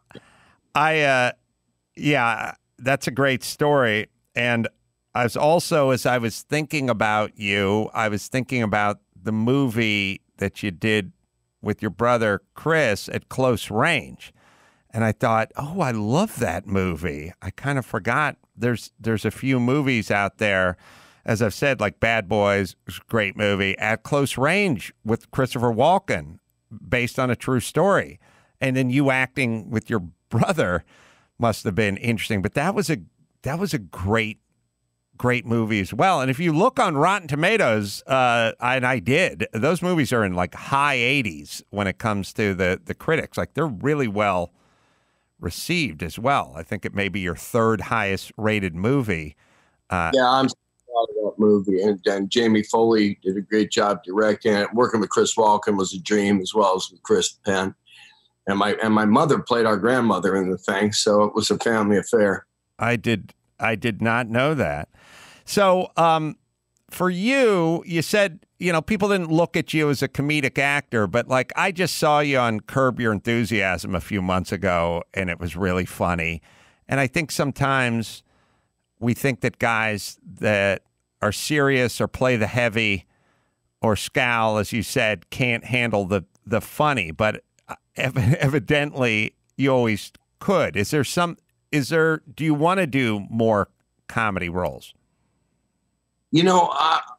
That's a great story. And as I was thinking about you, I was thinking about the movie that you did with your brother Chris, At Close Range. And I thought, oh, I love that movie. I kind of forgot there's a few movies out there, as I've said, like Bad Boys, great movie, At Close Range with Christopher Walken, based on a true story. And then you acting with your brother must have been interesting. But that was a great movie as well. And if you look on Rotten Tomatoes, and I did, those movies are in like high 80s when it comes to the critics. Like, they're really well received as well. I think it may be your 3rd highest rated movie.
Yeah, I'm proud of that movie. And Jamie Foley did a great job directing it. Working with Chris Walken was a dream, as well as with Chris Penn. And my mother played our grandmother in the thing, so it was a family affair.
I did not know that. So for you said, you know, people didn't look at you as a comedic actor, but like, I just saw you on Curb Your Enthusiasm a few months ago, and it was really funny. And I think sometimes we think that guys that are serious or play the heavy or scowl, as you said, can't handle the funny, but evidently you always could. Do you want to do more comedy roles?
You know,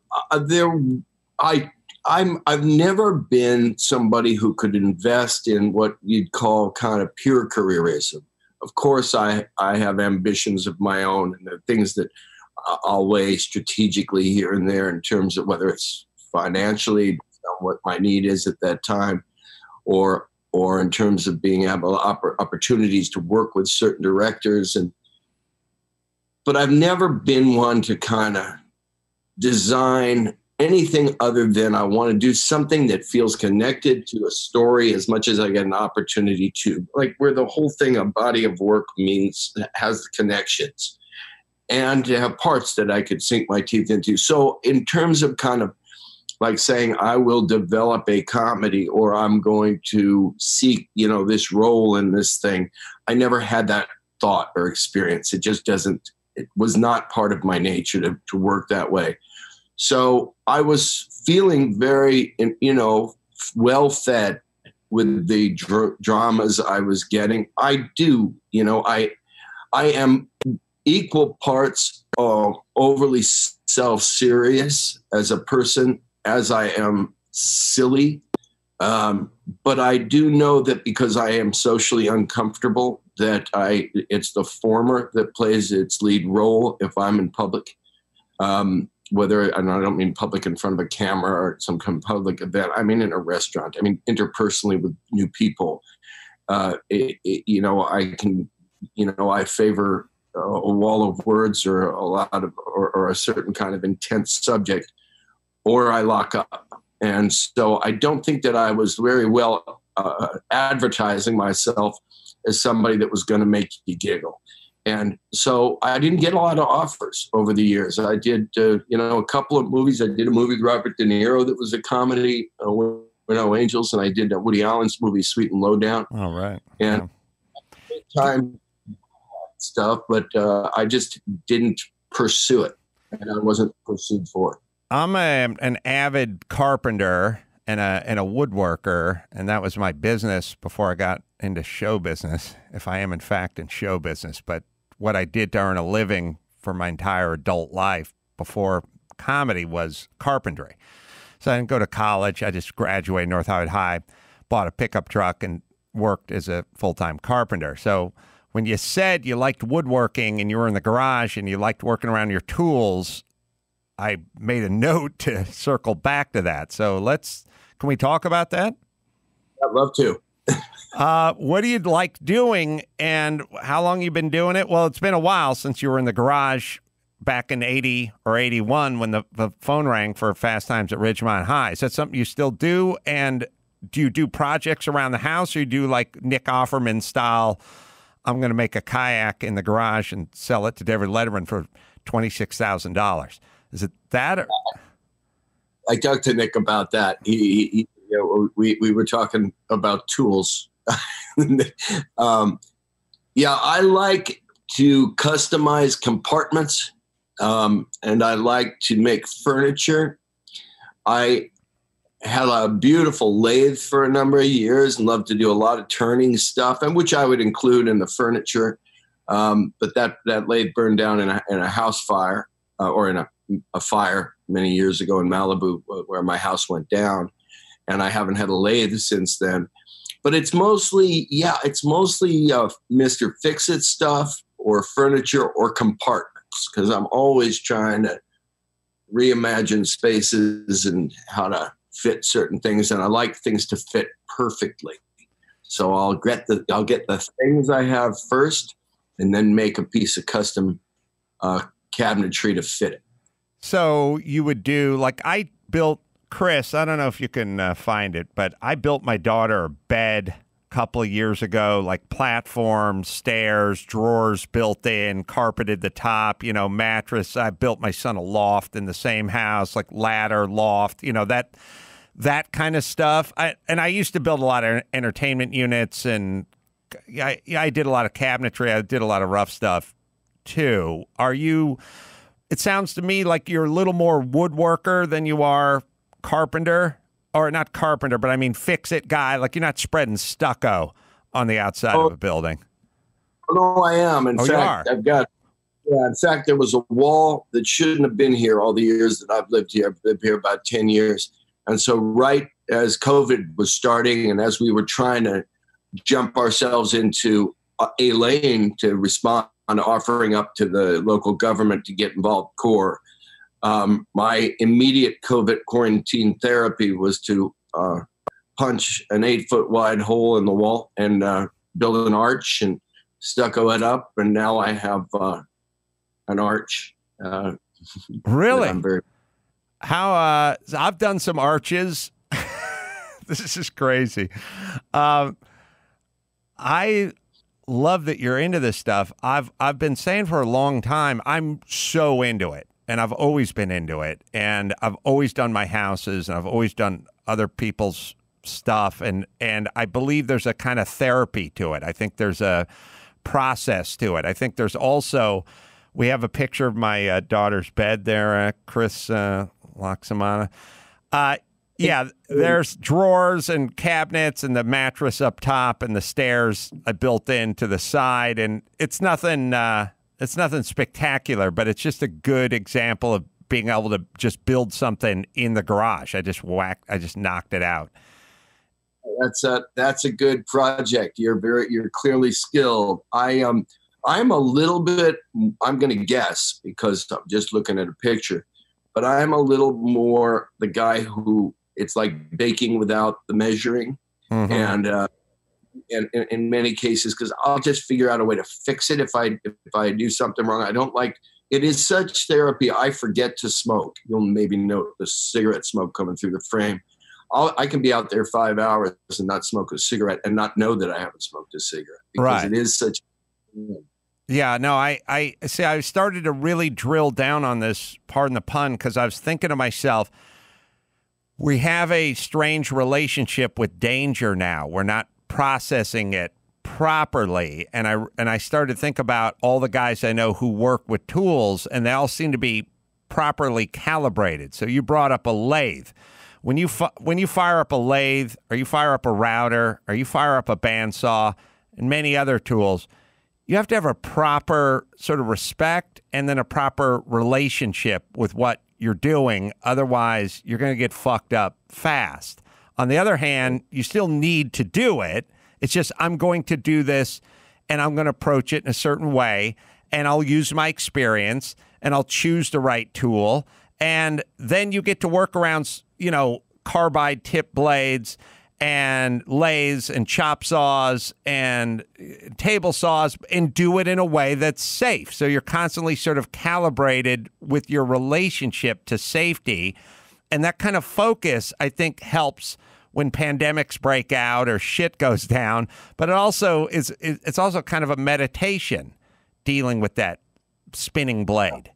I've never been somebody who could invest in what you'd call kind of pure careerism. Of course, I have ambitions of my own, and the things that I'll weigh strategically here and there in terms of whether it's financially, what my need is at that time, or in terms of being able opportunities to work with certain directors. But I've never been one to kind of design anything other than I want to do something that feels connected to a story as much as I get an opportunity to, like, where the whole thing, a body of work, has connections, and to have parts that I could sink my teeth into. So in terms of kind of like saying I will develop a comedy, or I'm going to seek, you know, this role in this thing, I never had that thought or experience. It was not part of my nature to work that way. So I was feeling very, you know, well fed with the dramas I was getting. I do, you know, I am equal parts overly self-serious as a person as I am silly. But I do know that because I am socially uncomfortable, that it's the former that plays its lead role if I'm in public. Whether, and I don't mean public in front of a camera or some kind of public event, I mean in a restaurant, I mean interpersonally with new people. I favor a wall of words or a lot of, or a certain kind of intense subject, or I lock up. And so I don't think that I was very well advertising myself as somebody that was going to make you giggle. And so I didn't get a lot of offers over the years. I did, a couple of movies. I did a movie with Robert De Niro that was a comedy, We're No Angels, and I did Woody Allen's movie, Sweet and Low Down.
All right.
And time stuff, but I just didn't pursue it, and I wasn't pursued for it.
I'm an avid carpenter and a woodworker, and that was my business before I got into show business, if I am in fact in show business. But what I did to earn a living for my entire adult life before comedy was carpentry. So I didn't go to college. I just graduated North Howard High, bought a pickup truck, and worked as a full-time carpenter. So when you said you liked woodworking and you were in the garage and you liked working around your tools, I made a note to circle back to that. So can we talk about that?
I'd love to.
What do you like doing, and how long you been doing it? Well, it's been a while since you were in the garage back in 80 or 81 when the phone rang for Fast Times at Ridgemont High. Is that something you still do? And do you do projects around the house, or you do like Nick Offerman style, I'm going to make a kayak in the garage and sell it to David Letterman for $26,000? Is it that? Or?
I talked to Nick about that. We were talking about tools. I like to customize compartments, and I like to make furniture. I had a beautiful lathe for a number of years and loved to do a lot of turning stuff, and which I would include in the furniture. But that lathe burned down in a house fire, or in a fire many years ago in Malibu, where my house went down, and I haven't had a lathe since then. But it's mostly Mr. Fix-It stuff or furniture or compartments, because I'm always trying to reimagine spaces and how to fit certain things, and I like things to fit perfectly. So I'll get the things I have first, and then make a piece of custom cabinetry to fit it.
So you would do, like, I built Chris, I don't know if you can find it, but I built my daughter a bed a couple of years ago, like platforms, stairs, drawers built in, carpeted the top, mattress. I built my son a loft in the same house, like ladder, loft, that kind of stuff. I used to build a lot of entertainment units, and I did a lot of cabinetry. I did a lot of rough stuff too. It sounds to me like you're a little more woodworker than you are carpenter, or not carpenter, but I mean fix-it guy. Like, you're not spreading stucco on the outside of a building.
No, I am. In fact, in fact, there was a wall that shouldn't have been here all the years that I've lived here. I've lived here about 10 years. And so right as COVID was starting, and as we were trying to jump ourselves into a lane to respond to offering up to the local government to get involved core, my immediate COVID quarantine therapy was to punch an 8-foot wide hole in the wall and build an arch and stucco it up. And now I have an arch.
Really? I've done some arches. This is crazy. I love that you're into this stuff. I've been saying for a long time, I'm so into it. And I've always been into it, and I've always done my houses, and I've always done other people's stuff, and I believe there's a kind of therapy to it. I think there's a process to it. I think there's also, we have a picture of my daughter's bed there, Chris Loxamana. Yeah, there's drawers and cabinets and the mattress up top and the stairs I built in to the side, and it's nothing spectacular, but it's just a good example of being able to just build something in the garage. I just knocked it out.
That's a good project. You're clearly skilled. I'm a little bit, I'm going to guess because I'm just looking at a picture, but I'm a little more the guy who it's like baking without the measuring. Mm-hmm. And in many cases, because I'll just figure out a way to fix it if I do something wrong. I don't like, it is such therapy. I forget to smoke. You'll maybe note the cigarette smoke coming through the frame. I can be out there 5 hours and not smoke a cigarette and not know that I haven't smoked a cigarette because It is such.
Yeah, no, I see. I started to really drill down on this, pardon the pun, because I was thinking to myself, we have a strange relationship with danger now. We're not processing it properly. And I started to think about all the guys I know who work with tools, and they all seem to be properly calibrated. So you brought up a lathe. When you fire up a lathe, or you fire up a router, or you fire up a bandsaw, and many other tools, you have to have a proper sort of respect and then a proper relationship with what you're doing. Otherwise, you're going to get fucked up fast. On the other hand, you still need to do it. It's just, I'm going to do this and I'm going to approach it in a certain way, and I'll use my experience and I'll choose the right tool. And then you get to work around, carbide tip blades and lathes and chop saws and table saws and do it in a way that's safe. So you're constantly sort of calibrated with your relationship to safety. And that kind of focus, I think, helps when pandemics break out or shit goes down. But it's also kind of a meditation dealing with that spinning blade.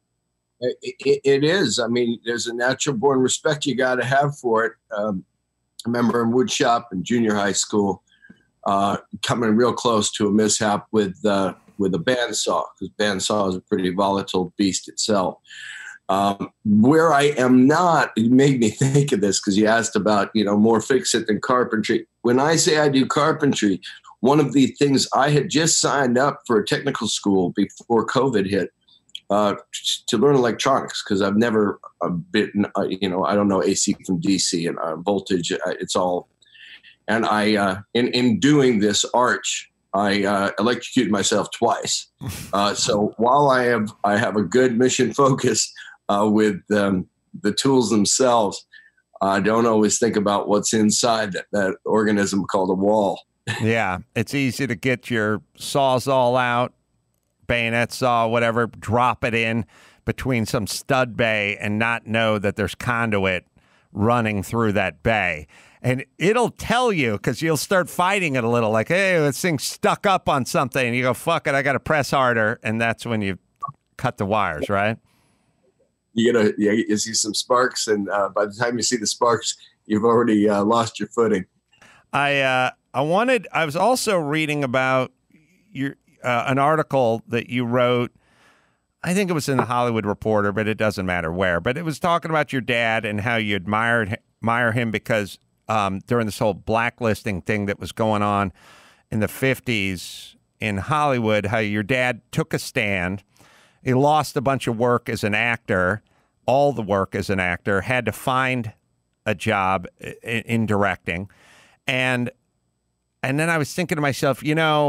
It is. I mean, there's a natural born respect you got to have for it. I remember in wood shop in junior high school, coming real close to a mishap with a bandsaw, because bandsaw is a pretty volatile beast itself. Where I am not, it made me think of this because you asked about, more fix it than carpentry. When I say I do carpentry, one of the things I had just signed up for a technical school before COVID hit, to learn electronics, because I've never been, I don't know AC from DC and voltage. It's all, and I, in doing this arch, I electrocuted myself twice. So while I have a good mission focus with the tools themselves, I don't always think about what's inside that organism called a wall.
Yeah, it's easy to get your sawzall out, bayonet saw, whatever, drop it in between some stud bay and not know that there's conduit running through that bay. And it'll tell you, because you'll start fighting it a little, like, hey, this thing's stuck up on something. And you go, fuck it, I got to press harder. And that's when you cut the wires, right?
You see some sparks, and by the time you see the sparks, you've already lost your footing.
I was also reading about your an article that you wrote. I think it was in the Hollywood Reporter, but it doesn't matter where. But it was talking about your dad and how you admire him because during this whole blacklisting thing that was going on in the 50s in Hollywood, how your dad took a stand. He lost a bunch of work as an actor, all the work as an actor, had to find a job in directing. And then I was thinking to myself,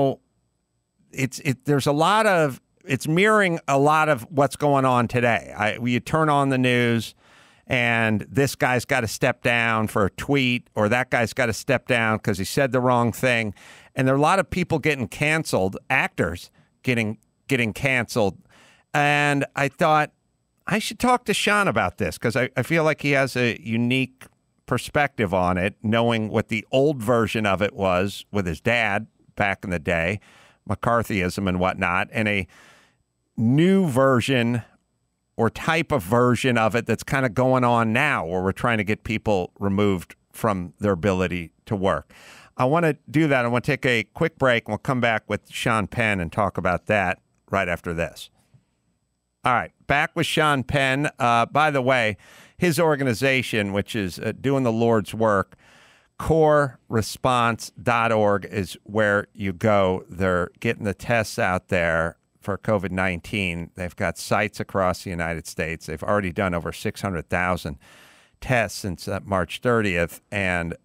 it's mirroring a lot of what's going on today. You turn on the news and this guy's got to step down for a tweet, or that guy's got to step down because he said the wrong thing. And there are a lot of people getting canceled, actors getting canceled. And I thought I should talk to Sean about this because I feel like he has a unique perspective on it, knowing what the old version of it was with his dad back in the day, McCarthyism and whatnot, and a new version or type of version of it that's kind of going on now, where we're trying to get people removed from their ability to work. I want to do that. I want to take a quick break, and we'll come back with Sean Penn and talk about that right after this. All right, back with Sean Penn. By the way, his organization, which is doing the Lord's work, coreresponse.org is where you go. They're getting the tests out there for COVID-19. They've got sites across the United States. They've already done over 600,000 tests since March 30th, and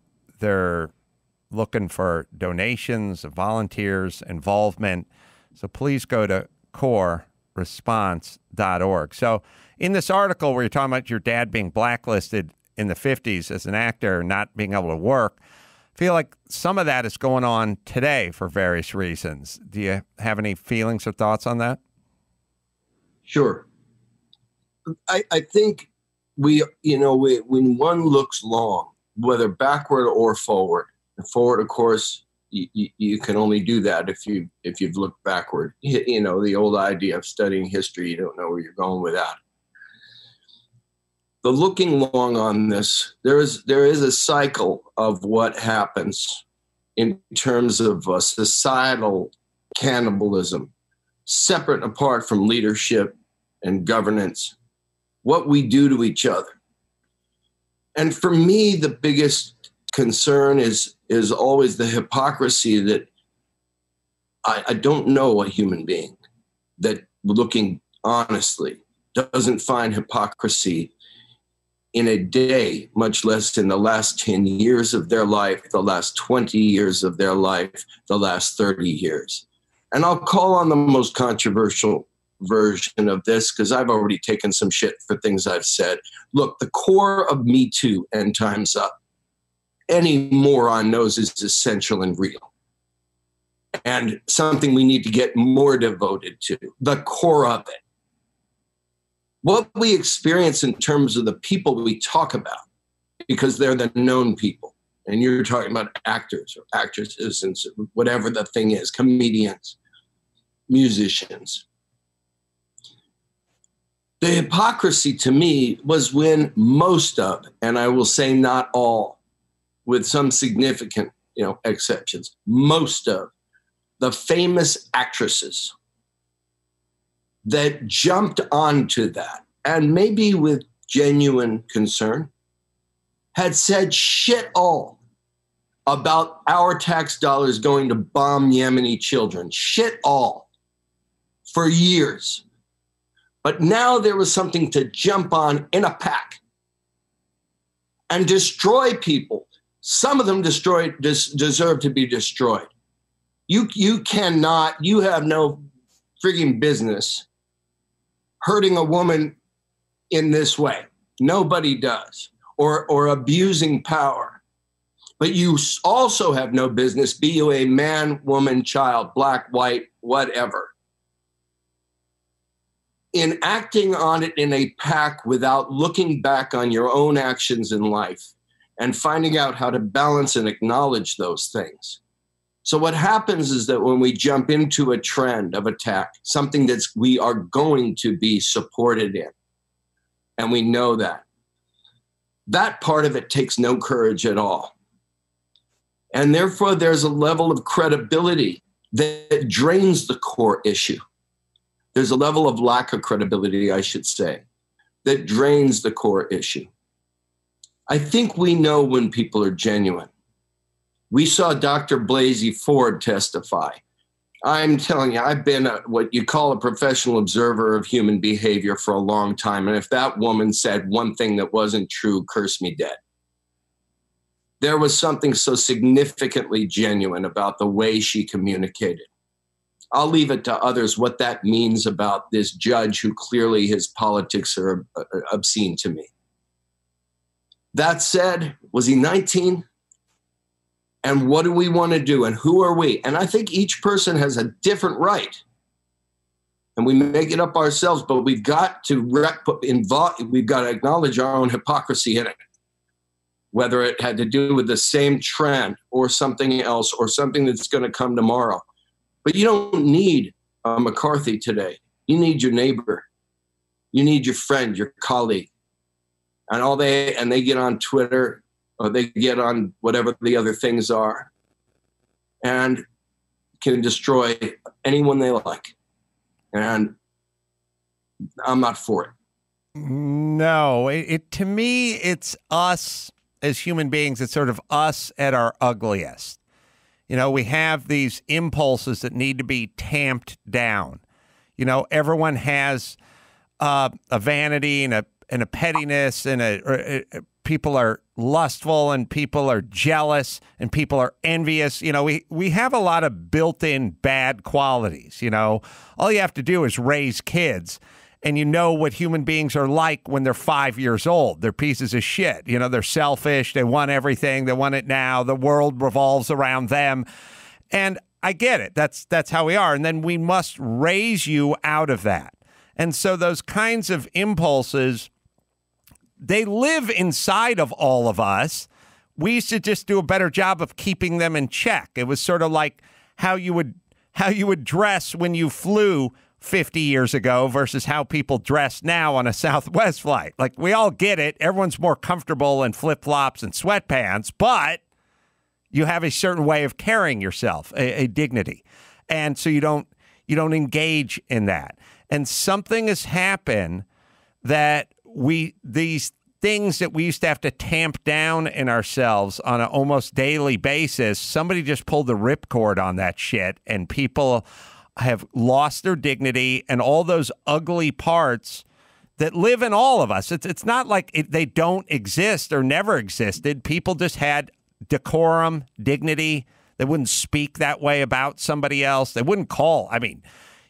They're looking for donations, volunteers, involvement. So please go to coreresponse.org. So in this article where you're talking about your dad being blacklisted in the 50s as an actor, not being able to work, I feel like some of that is going on today for various reasons. Do you have any feelings or thoughts on that?
Sure. I think when one looks long, whether backward or forward, of course, you can only do that if you've looked backward. The old idea of studying history, you don't know where you're going with that. The looking long on this, there is a cycle of what happens in terms of societal cannibalism, separate and apart from leadership and governance, what we do to each other. And for me, the biggest concern is always the hypocrisy that I don't know a human being that, looking honestly, doesn't find hypocrisy in a day, much less in the last 10 years of their life, the last 20 years of their life, the last 30 years. And I'll call on the most controversial version of this because I've already taken some shit for things I've said. Look, the core of Me Too and Time's Up, any moron knows is essential and real. And something we need to get more devoted to, the core of it. What we experience in terms of the people we talk about, because they're the known people, and you're talking about actors or actresses and whatever the thing is, comedians, musicians. The hypocrisy to me was when most of, and I will say not all, with some significant, exceptions, most of the famous actresses that jumped onto that, and maybe with genuine concern, had said shit all about our tax dollars going to bomb Yemeni children, shit all, for years. But now there was something to jump on in a pack and destroy people. Some of them deserve to be destroyed. You have no frigging business hurting a woman in this way. Nobody does. Or abusing power. But you also have no business, be you a man, woman, child, black, white, whatever, in acting on it in a pack without looking back on your own actions in life and finding out how to balance and acknowledge those things. So what happens is that when we jump into a trend of attack, something that we are going to be supported in, and we know that part of it takes no courage at all. And therefore, there's a level of credibility that drains the core issue. There's a level of lack of credibility, I should say, that drains the core issue. I think we know when people are genuine. We saw Dr. Blasey Ford testify. I'm telling you, I've been what you call a professional observer of human behavior for a long time. And if that woman said one thing that wasn't true, curse me dead. There was something so significantly genuine about the way she communicated. I'll leave it to others what that means about this judge who clearly his politics are obscene to me. That said, was he 19? And what do we want to do? And who are we? And I think each person has a different right. And we make it up ourselves, but we've got to acknowledge our own hypocrisy in it. Whether it had to do with the same trend or something else or something that's going to come tomorrow. But you don't need McCarthy today. You need your neighbor. You need your friend, your colleague. And they get on Twitter or they get on whatever the other things are and can destroy anyone they like. And I'm not for it.
No, to me, it's us as human beings. It's sort of us at our ugliest. We have these impulses that need to be tamped down. Everyone has a vanity and a pettiness and people are lustful and people are jealous and people are envious. You know, we have a lot of built-in bad qualities. You know, all you have to do is raise kids and you know what human beings are like when they're 5 years old. They're pieces of shit. You know, they're selfish. They want everything. They want it now. The world revolves around them. And I get it. That's how we are. And then we must raise you out of that. And so those kinds of impulses, they live inside of all of us. We used to just do a better job of keeping them in check. It was sort of like how you would dress when you flew 50 years ago versus how people dress now on a Southwest flight. Like, we all get it. Everyone's more comfortable in flip-flops and sweatpants, but you have a certain way of carrying yourself, a dignity. And so you don't engage in that. And something has happened that these things that we used to have to tamp down in ourselves on an almost daily basis, somebody just pulled the ripcord on that shit, and people have lost their dignity and all those ugly parts that live in all of us. It's not like they don't exist or never existed. People just had decorum, dignity. They wouldn't speak that way about somebody else. They wouldn't call. I mean,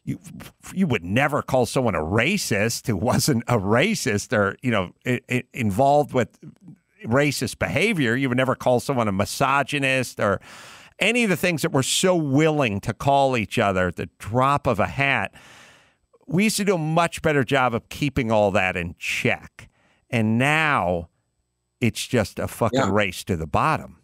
you would never call someone a racist who wasn't a racist or, you know, involved with racist behavior. You would never call someone a misogynist or any of the things that we're so willing to call each other at the drop of a hat. We used to do a much better job of keeping all that in check. And now it's just a fucking race to the bottom.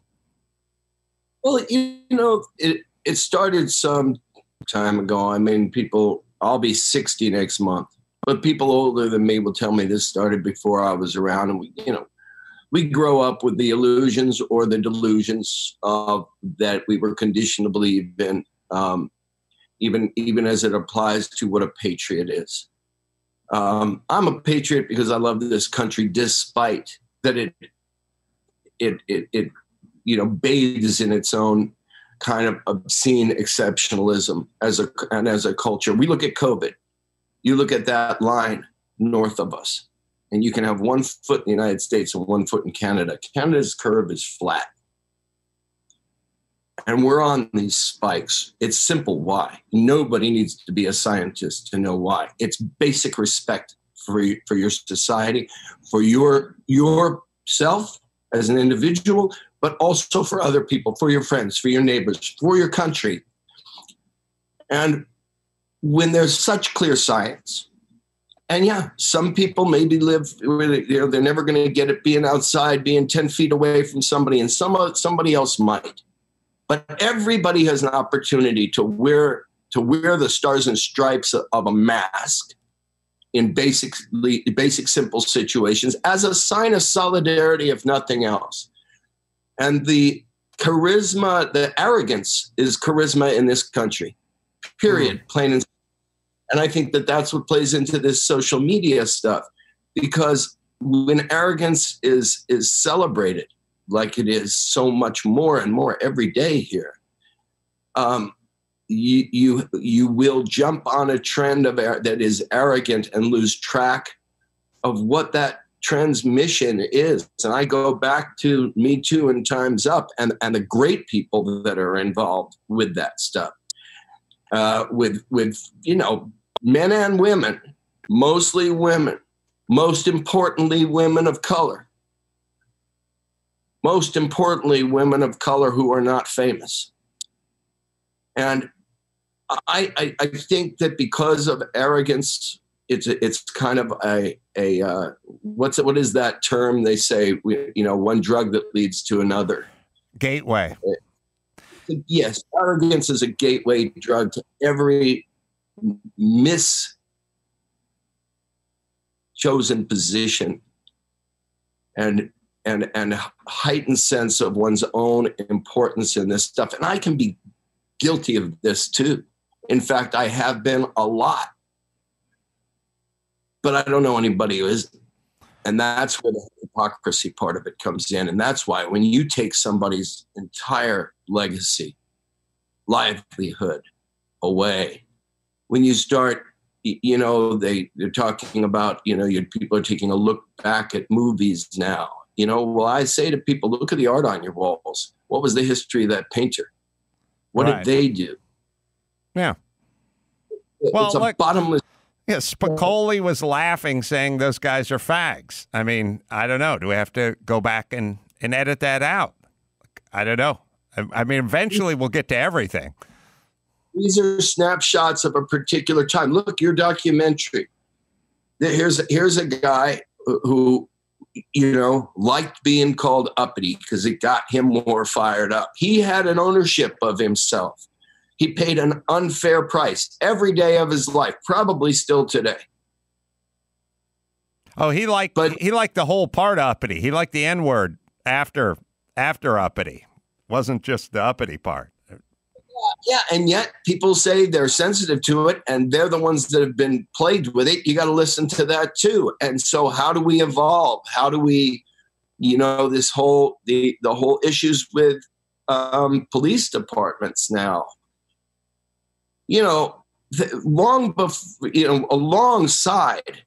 Well, you know, it started some time ago. I mean, I'll be 60 next month, but people older than me will tell me this started before I was around. And we grow up with the illusions or the delusions of that we were conditioned to believe in, even as it applies to what a patriot is. I'm a patriot because I love this country, despite that it bathes in its own kind of obscene exceptionalism as a culture. We look at COVID. You look at that line north of us, and you can have 1 foot in the United States and 1 foot in Canada. Canada's curve is flat. And we're on these spikes. It's simple why. Nobody needs to be a scientist to know why. It's basic respect for your society, for yourself as an individual, but also for other people, for your friends, for your neighbors, for your country. And when there's such clear science, and yeah, some people maybe live, they're never going to get it being outside, being 10 feet away from somebody, and somebody else might. But everybody has an opportunity to wear the stars and stripes of a mask in basic, simple situations as a sign of solidarity, if nothing else. And the charisma, the arrogance is charisma in this country, period, plain and simple. And I think that that's what plays into this social media stuff, because when arrogance is celebrated, like it is so much more and more every day here, you will jump on a trend that is arrogant and lose track of what that transmission is. And I go back to Me Too and Time's Up and the great people that are involved with that stuff, with men and women, mostly women, most importantly, women of color. Most importantly, women of color who are not famous. And I think that because of arrogance, it's kind of what is that term they say? One drug that leads to another.
Gateway.
Yes, arrogance is a gateway drug to every chosen position and heightened sense of one's own importance in this stuff. And I can be guilty of this too. In fact, I have been a lot, but I don't know anybody who isn't. And that's where the hypocrisy part of it comes in. And that's why when you take somebody's entire legacy, livelihood away, when you start, they're talking about, people are taking a look back at movies now, Well, I say to people, look at the art on your walls. What was the history of that painter? What did they do?
Yeah.
It's a bottomless.
Yeah, Spicoli was laughing, saying those guys are fags. I mean, I don't know. Do we have to go back and edit that out? I don't know. I mean, eventually we'll get to everything.
These are snapshots of a particular time. Look, your documentary. Here's a guy who, liked being called uppity because it got him more fired up. He had an ownership of himself. He paid an unfair price every day of his life, probably still today.
Oh, he liked the whole part uppity. He liked the N-word after uppity. Wasn't just the uppity part.
Yeah, and yet people say they're sensitive to it, and they're the ones that have been plagued with it. You got to listen to that too. And so, how do we evolve? How do we, this whole the whole issues with police departments now? Long before, alongside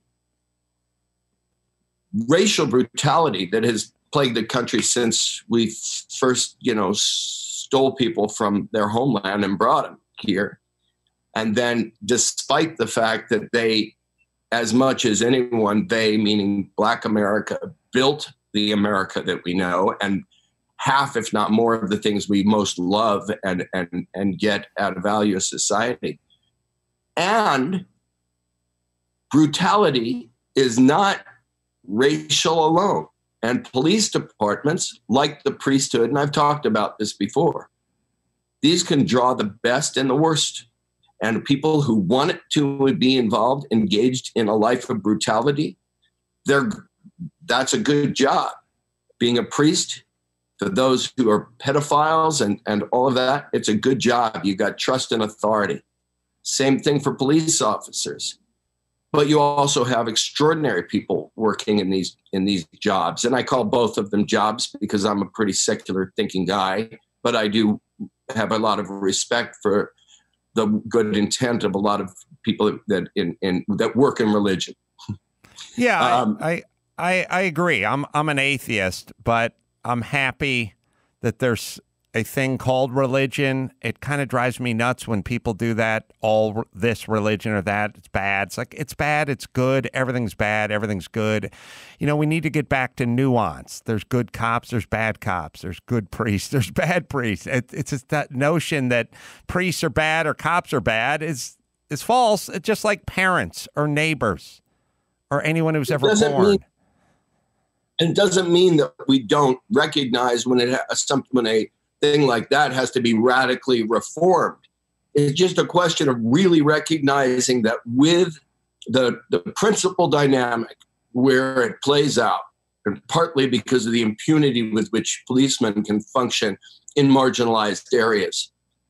racial brutality that has plagued the country since we first, stole people from their homeland and brought them here. And then despite the fact that they, as much as anyone, they, meaning Black America, built the America that we know, and half, if not more, of the things we most love and get out of value of society. And brutality is not racial alone. And police departments, like the priesthood, and I've talked about this before, these can draw the best and the worst. And people who want to be involved, engaged in a life of brutality, that's a good job. Being a priest, for those who are pedophiles and all of that, it's a good job. You got trust and authority. Same thing for police officers. But you also have extraordinary people working in these jobs. And I call both of them jobs because I'm a pretty secular thinking guy, but I do have a lot of respect for the good intent of a lot of people that work in religion.
Yeah, I agree. I'm an atheist, but I'm happy that there's a thing called religion. It kind of drives me nuts when people do that, all this religion or that. It's bad. It's like, it's bad, it's good, everything's bad, everything's good. We need to get back to nuance. There's good cops, there's bad cops, there's good priests, there's bad priests. It's just that notion that priests are bad or cops are bad is false. It's just like parents or neighbors or anyone who's ever born.
It doesn't mean that we don't recognize when a thing like that has to be radically reformed. It's just a question of really recognizing that with the principal dynamic where it plays out, and partly because of the impunity with which policemen can function in marginalized areas.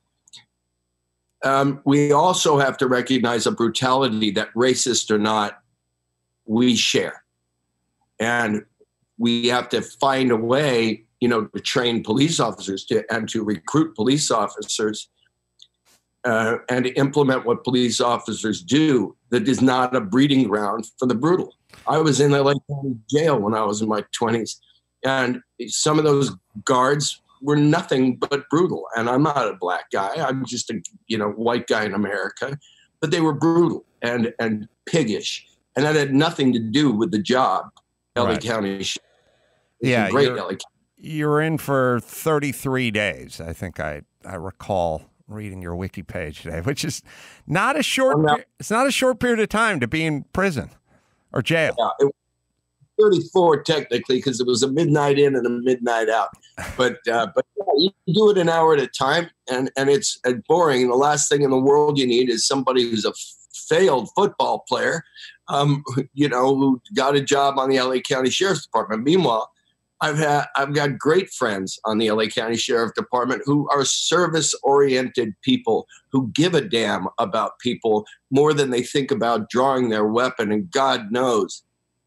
We also have to recognize a brutality that, racist or not, we share. And we have to find a way, to train police officers and to recruit police officers and to implement what police officers do that is not a breeding ground for the brutal. I was in LA County Jail when I was in my 20s, and some of those guards were nothing but brutal. And I'm not a black guy. I'm just a white guy in America. But they were brutal and piggish. And that had nothing to do with the job. LA County.
Yeah,
great LA County.
You're in for 33 days. I think I recall reading your wiki page today, which is not a short. It's not a short period of time to be in prison or jail. Yeah,
it was 34 technically because it was a midnight in and a midnight out. But yeah, you do it an hour at a time, and it's boring. And the last thing in the world you need is somebody who's a failed football player, who got a job on the LA County Sheriff's Department. Meanwhile, I've got great friends on the LA County Sheriff Department who are service-oriented people who give a damn about people more than they think about drawing their weapon. And God knows,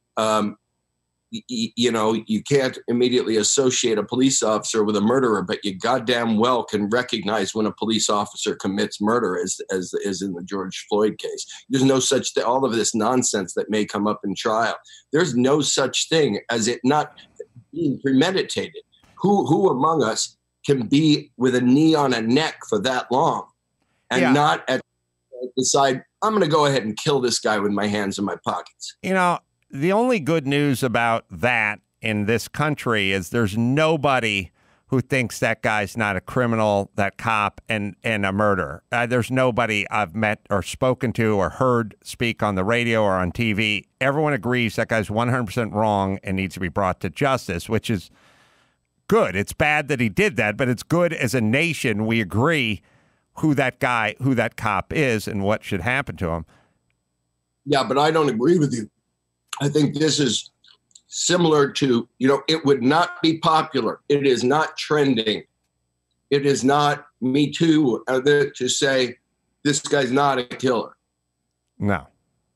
you can't immediately associate a police officer with a murderer, but you goddamn well can recognize when a police officer commits murder, as is in the George Floyd case. There's no such thing. All of this nonsense that may come up in trial. There's no such thing as it not. being premeditated. Who among us can be with a knee on a neck for that long and not decide, I'm going to go ahead and kill this guy with my hands in my pockets?
You know, the only good news about that in this country is there's nobody who thinks that guy's not a criminal, that cop, and a murderer. There's nobody I've met or spoken to or heard speak on the radio or on TV. Everyone agrees that guy's 100% wrong and needs to be brought to justice, which is good. It's bad that he did that, but it's good as a nation. We agree who that cop is and what should happen to him.
Yeah, but I don't agree with you. I think this is similar to, it would not be popular. It is not trending. It is not Me Too to say this guy's not a killer.
No.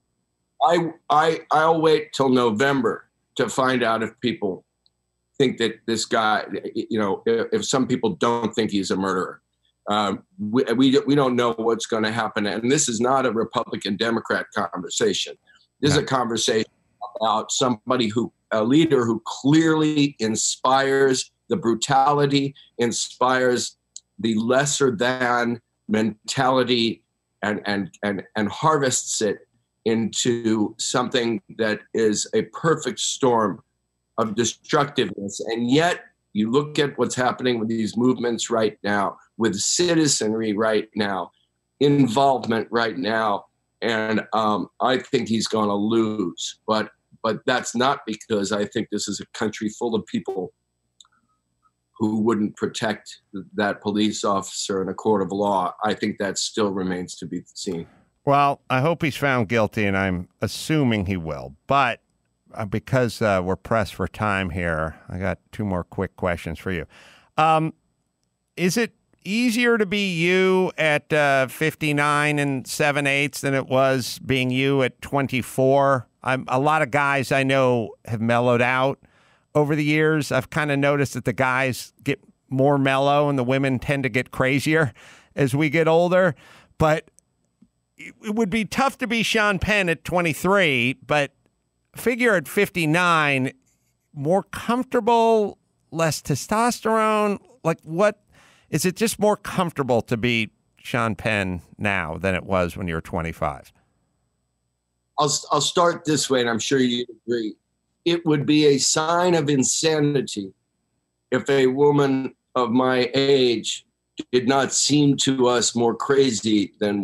I'll wait till November to find out if people think that this guy, if some people don't think he's a murderer. We don't know what's going to happen. And this is not a Republican-Democrat conversation. This is a conversation about a leader who clearly inspires the brutality, inspires the lesser than mentality, and harvests it into something that is a perfect storm of destructiveness. And yet you look at what's happening with these movements right now, with citizenry right now, involvement right now, and I think he's going to lose. But that's not because I think this is a country full of people who wouldn't protect that police officer in a court of law. I think that still remains to be seen.
Well, I hope he's found guilty, and I'm assuming he will. But because we're pressed for time here, I got two more quick questions for you. Is it easier to be you at 59 and 7/8 than it was being you at 24? A lot of guys I know have mellowed out over the years. I've kind of noticed that the guys get more mellow and the women tend to get crazier as we get older. But it would be tough to be Sean Penn at 23, but figure at 59, more comfortable, less testosterone. Like, what is it? Just more comfortable to be Sean Penn now than it was when you were 25?
I'll start this way, and I'm sure you agree. It would be a sign of insanity if a woman of my age did not seem to us more crazy than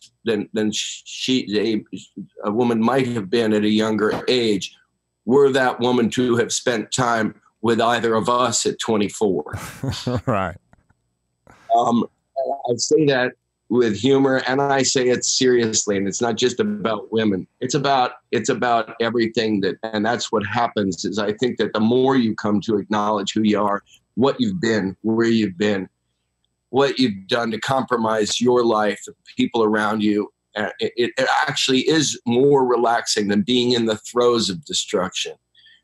a woman might have been at a younger age, were that woman to have spent time with either of us at 24.
Right.
I say that with humor, and I say it seriously, and it's not just about women. It's about everything and that's what happens. Is I think that the more you come to acknowledge who you are, what you've been, where you've been, what you've done to compromise your life, the people around you, it actually is more relaxing than being in the throes of destruction.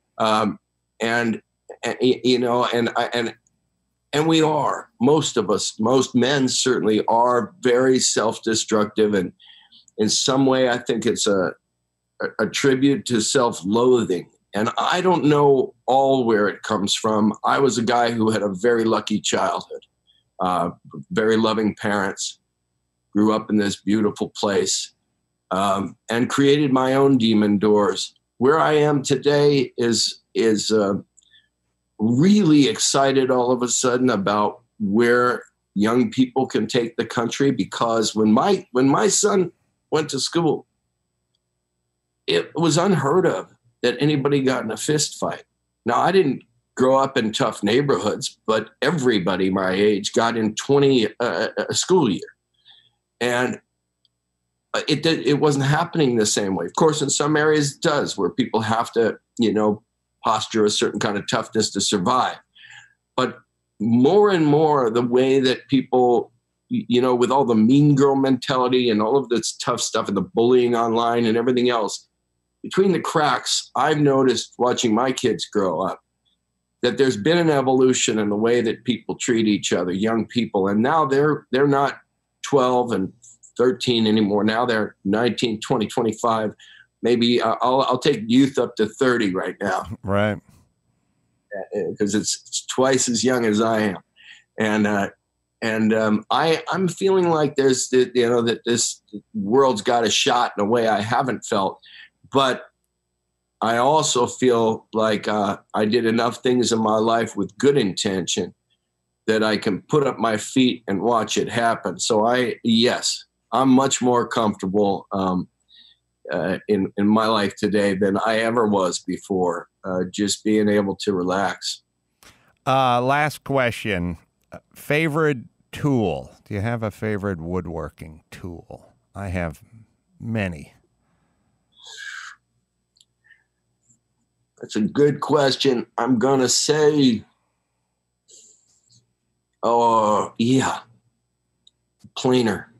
And we are, most of us, most men certainly are very self-destructive. And in some way, I think it's a tribute to self-loathing. And I don't know all where it comes from. I was a guy who had a very lucky childhood, very loving parents, grew up in this beautiful place, and created my own demon doors. Where I am today is really excited all of a sudden about where young people can take the country, because when my son went to school, it was unheard of that anybody got in a fist fight. Now, I didn't grow up in tough neighborhoods, but everybody my age got in 20 a school year. And it wasn't happening the same way. Of course, in some areas it does, where people have to, posture a certain kind of toughness to survive. But more and more, the way that people, with all the mean girl mentality and all of this tough stuff and the bullying online and everything else, between the cracks, I've noticed watching my kids grow up that there's been an evolution in the way that people treat each other, young people. And now they're not 12 and 13 anymore. Now they're 19, 20, 25. Maybe I'll take youth up to 30 right now.
Right.
because it's twice as young as I am. I'm feeling like there's that this world's got a shot in a way I haven't felt, but I also feel like I did enough things in my life with good intention that I can put up my feet and watch it happen. So I'm much more comfortable in my life today than I ever was before. Just being able to relax.
Last question. Favorite tool? Do you have a favorite woodworking tool? I have many.
That's a good question. I'm going to say, planer.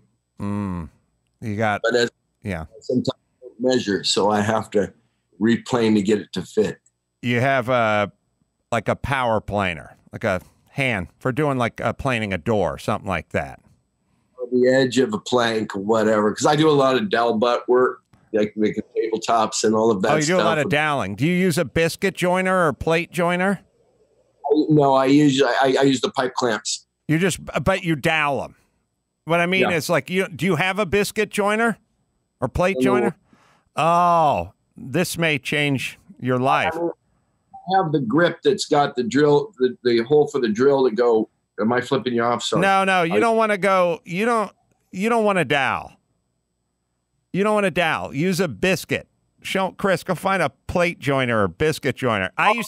You got,
but sometimes I don't measure, so I have to replane to get it to fit.
You have like a power planer, like a hand for doing like planing a door, something like that.
On the edge of a plank or whatever, because I do a lot of dowel butt work, like making tabletops and all of that stuff.
Oh, you do a lot of doweling. Do you use a biscuit joiner or plate joiner?
No, I use the pipe clamps.
But you dowel them. What I mean is like, do you have a biscuit joiner or plate joiner? Oh, this may change your life.
I have the grip that's got the drill, the hole for the drill to go. Am I flipping you off? Sorry.
No, you don't want to go. You don't want to dowel. You don't want to dowel. Use a biscuit. Chris, go find a plate joiner or biscuit joiner. I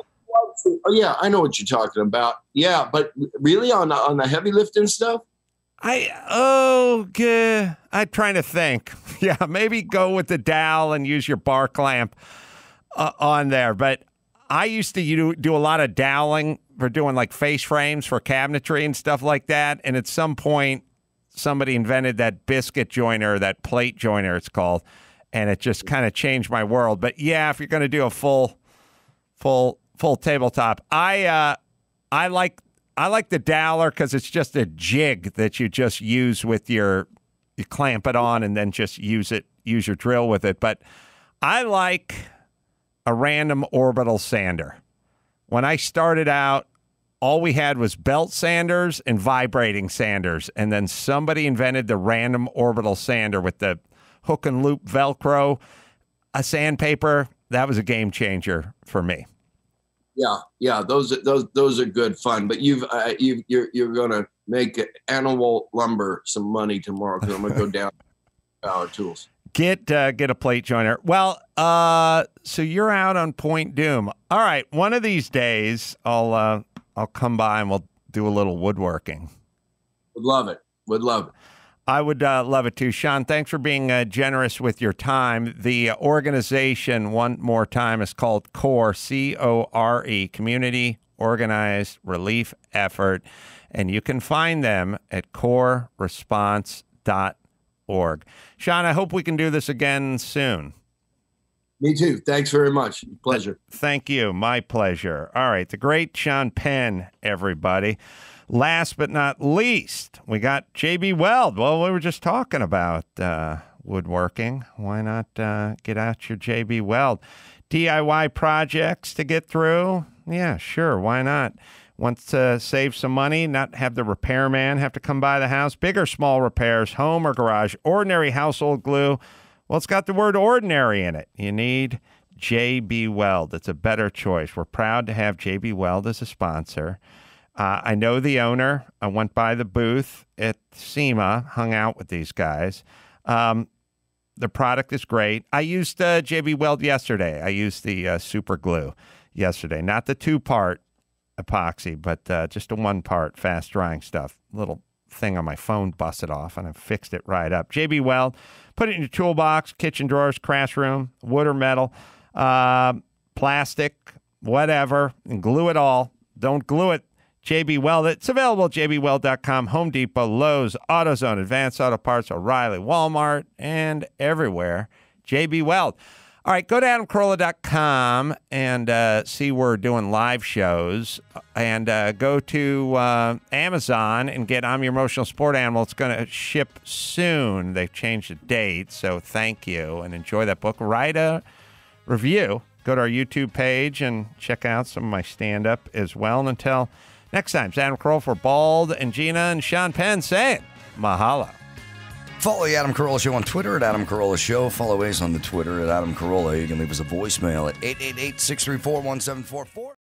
know what you're talking about. Yeah, but really on the heavy lifting stuff?
I'm trying to think. Yeah, maybe go with the dowel and use your bar clamp on there. But I used to do a lot of doweling for doing like face frames for cabinetry and stuff like that. And at some point, somebody invented that biscuit joiner, that plate joiner it's called, and it just kind of changed my world. But yeah, if you're going to do a full tabletop, I like the doweler because it's just a jig that you just use with you clamp it on and then just use your drill with it. But I like a random orbital sander. When I started out, all we had was belt sanders and vibrating sanders. And then somebody invented the random orbital sander with the hook and loop Velcro, a sandpaper. That was a game changer for me.
Yeah, those are good fun. But you're gonna make animal lumber some money tomorrow because I'm gonna go down power tools.
Get a plate joiner. Well, so you're out on Point Doom. All right, one of these days I'll come by and we'll do a little woodworking.
Would love it.
I would love it too. Sean, thanks for being generous with your time. The organization, one more time, is called CORE, C-O-R-E, Community Organized Relief Effort. And you can find them at coreresponse.org. Sean, I hope we can do this again soon.
Me too. Thanks very much. Pleasure.
Thank you. My pleasure. All right. The great Sean Penn, everybody. Last but not least, we got J.B. Weld. Well, we were just talking about woodworking. Why not get out your J.B. Weld? DIY projects to get through? Yeah, sure. Why not? Want to save some money, not have the repairman have to come by the house? Big or small repairs, home or garage, ordinary household glue. Well, it's got the word ordinary in it. You need J.B. Weld. It's a better choice. We're proud to have J.B. Weld as a sponsor. I know the owner. I went by the booth at SEMA, hung out with these guys. The product is great. I used J.B. Weld yesterday. I used the super glue yesterday. Not the 2-part epoxy, but just a 1-part fast drying stuff. Little thing on my phone busted off, and I fixed it right up. J.B. Weld, put it in your toolbox, kitchen drawers, craft room, wood or metal, plastic, whatever, and glue it all. Don't glue it. J.B. Weld. It's available at jbweld.com, Home Depot, Lowe's, AutoZone, Advanced Auto Parts, O'Reilly, Walmart, and everywhere. J.B. Weld. All right, go to adamcarolla.com and see we're doing live shows. And go to Amazon and get I'm Your Emotional Support Animal. It's going to ship soon. They've changed the date, so thank you. And enjoy that book. Write a review Go to our YouTube page and check out some of my stand-up as well. And until next time, it's Adam Carolla for Bald and Gina and Sean Penn saying mahalo.
Follow the Adam Carolla Show on Twitter at Adam Carolla Show. Follow Ace on the Twitter at Adam Carolla. You can leave us a voicemail at 888-634-1744.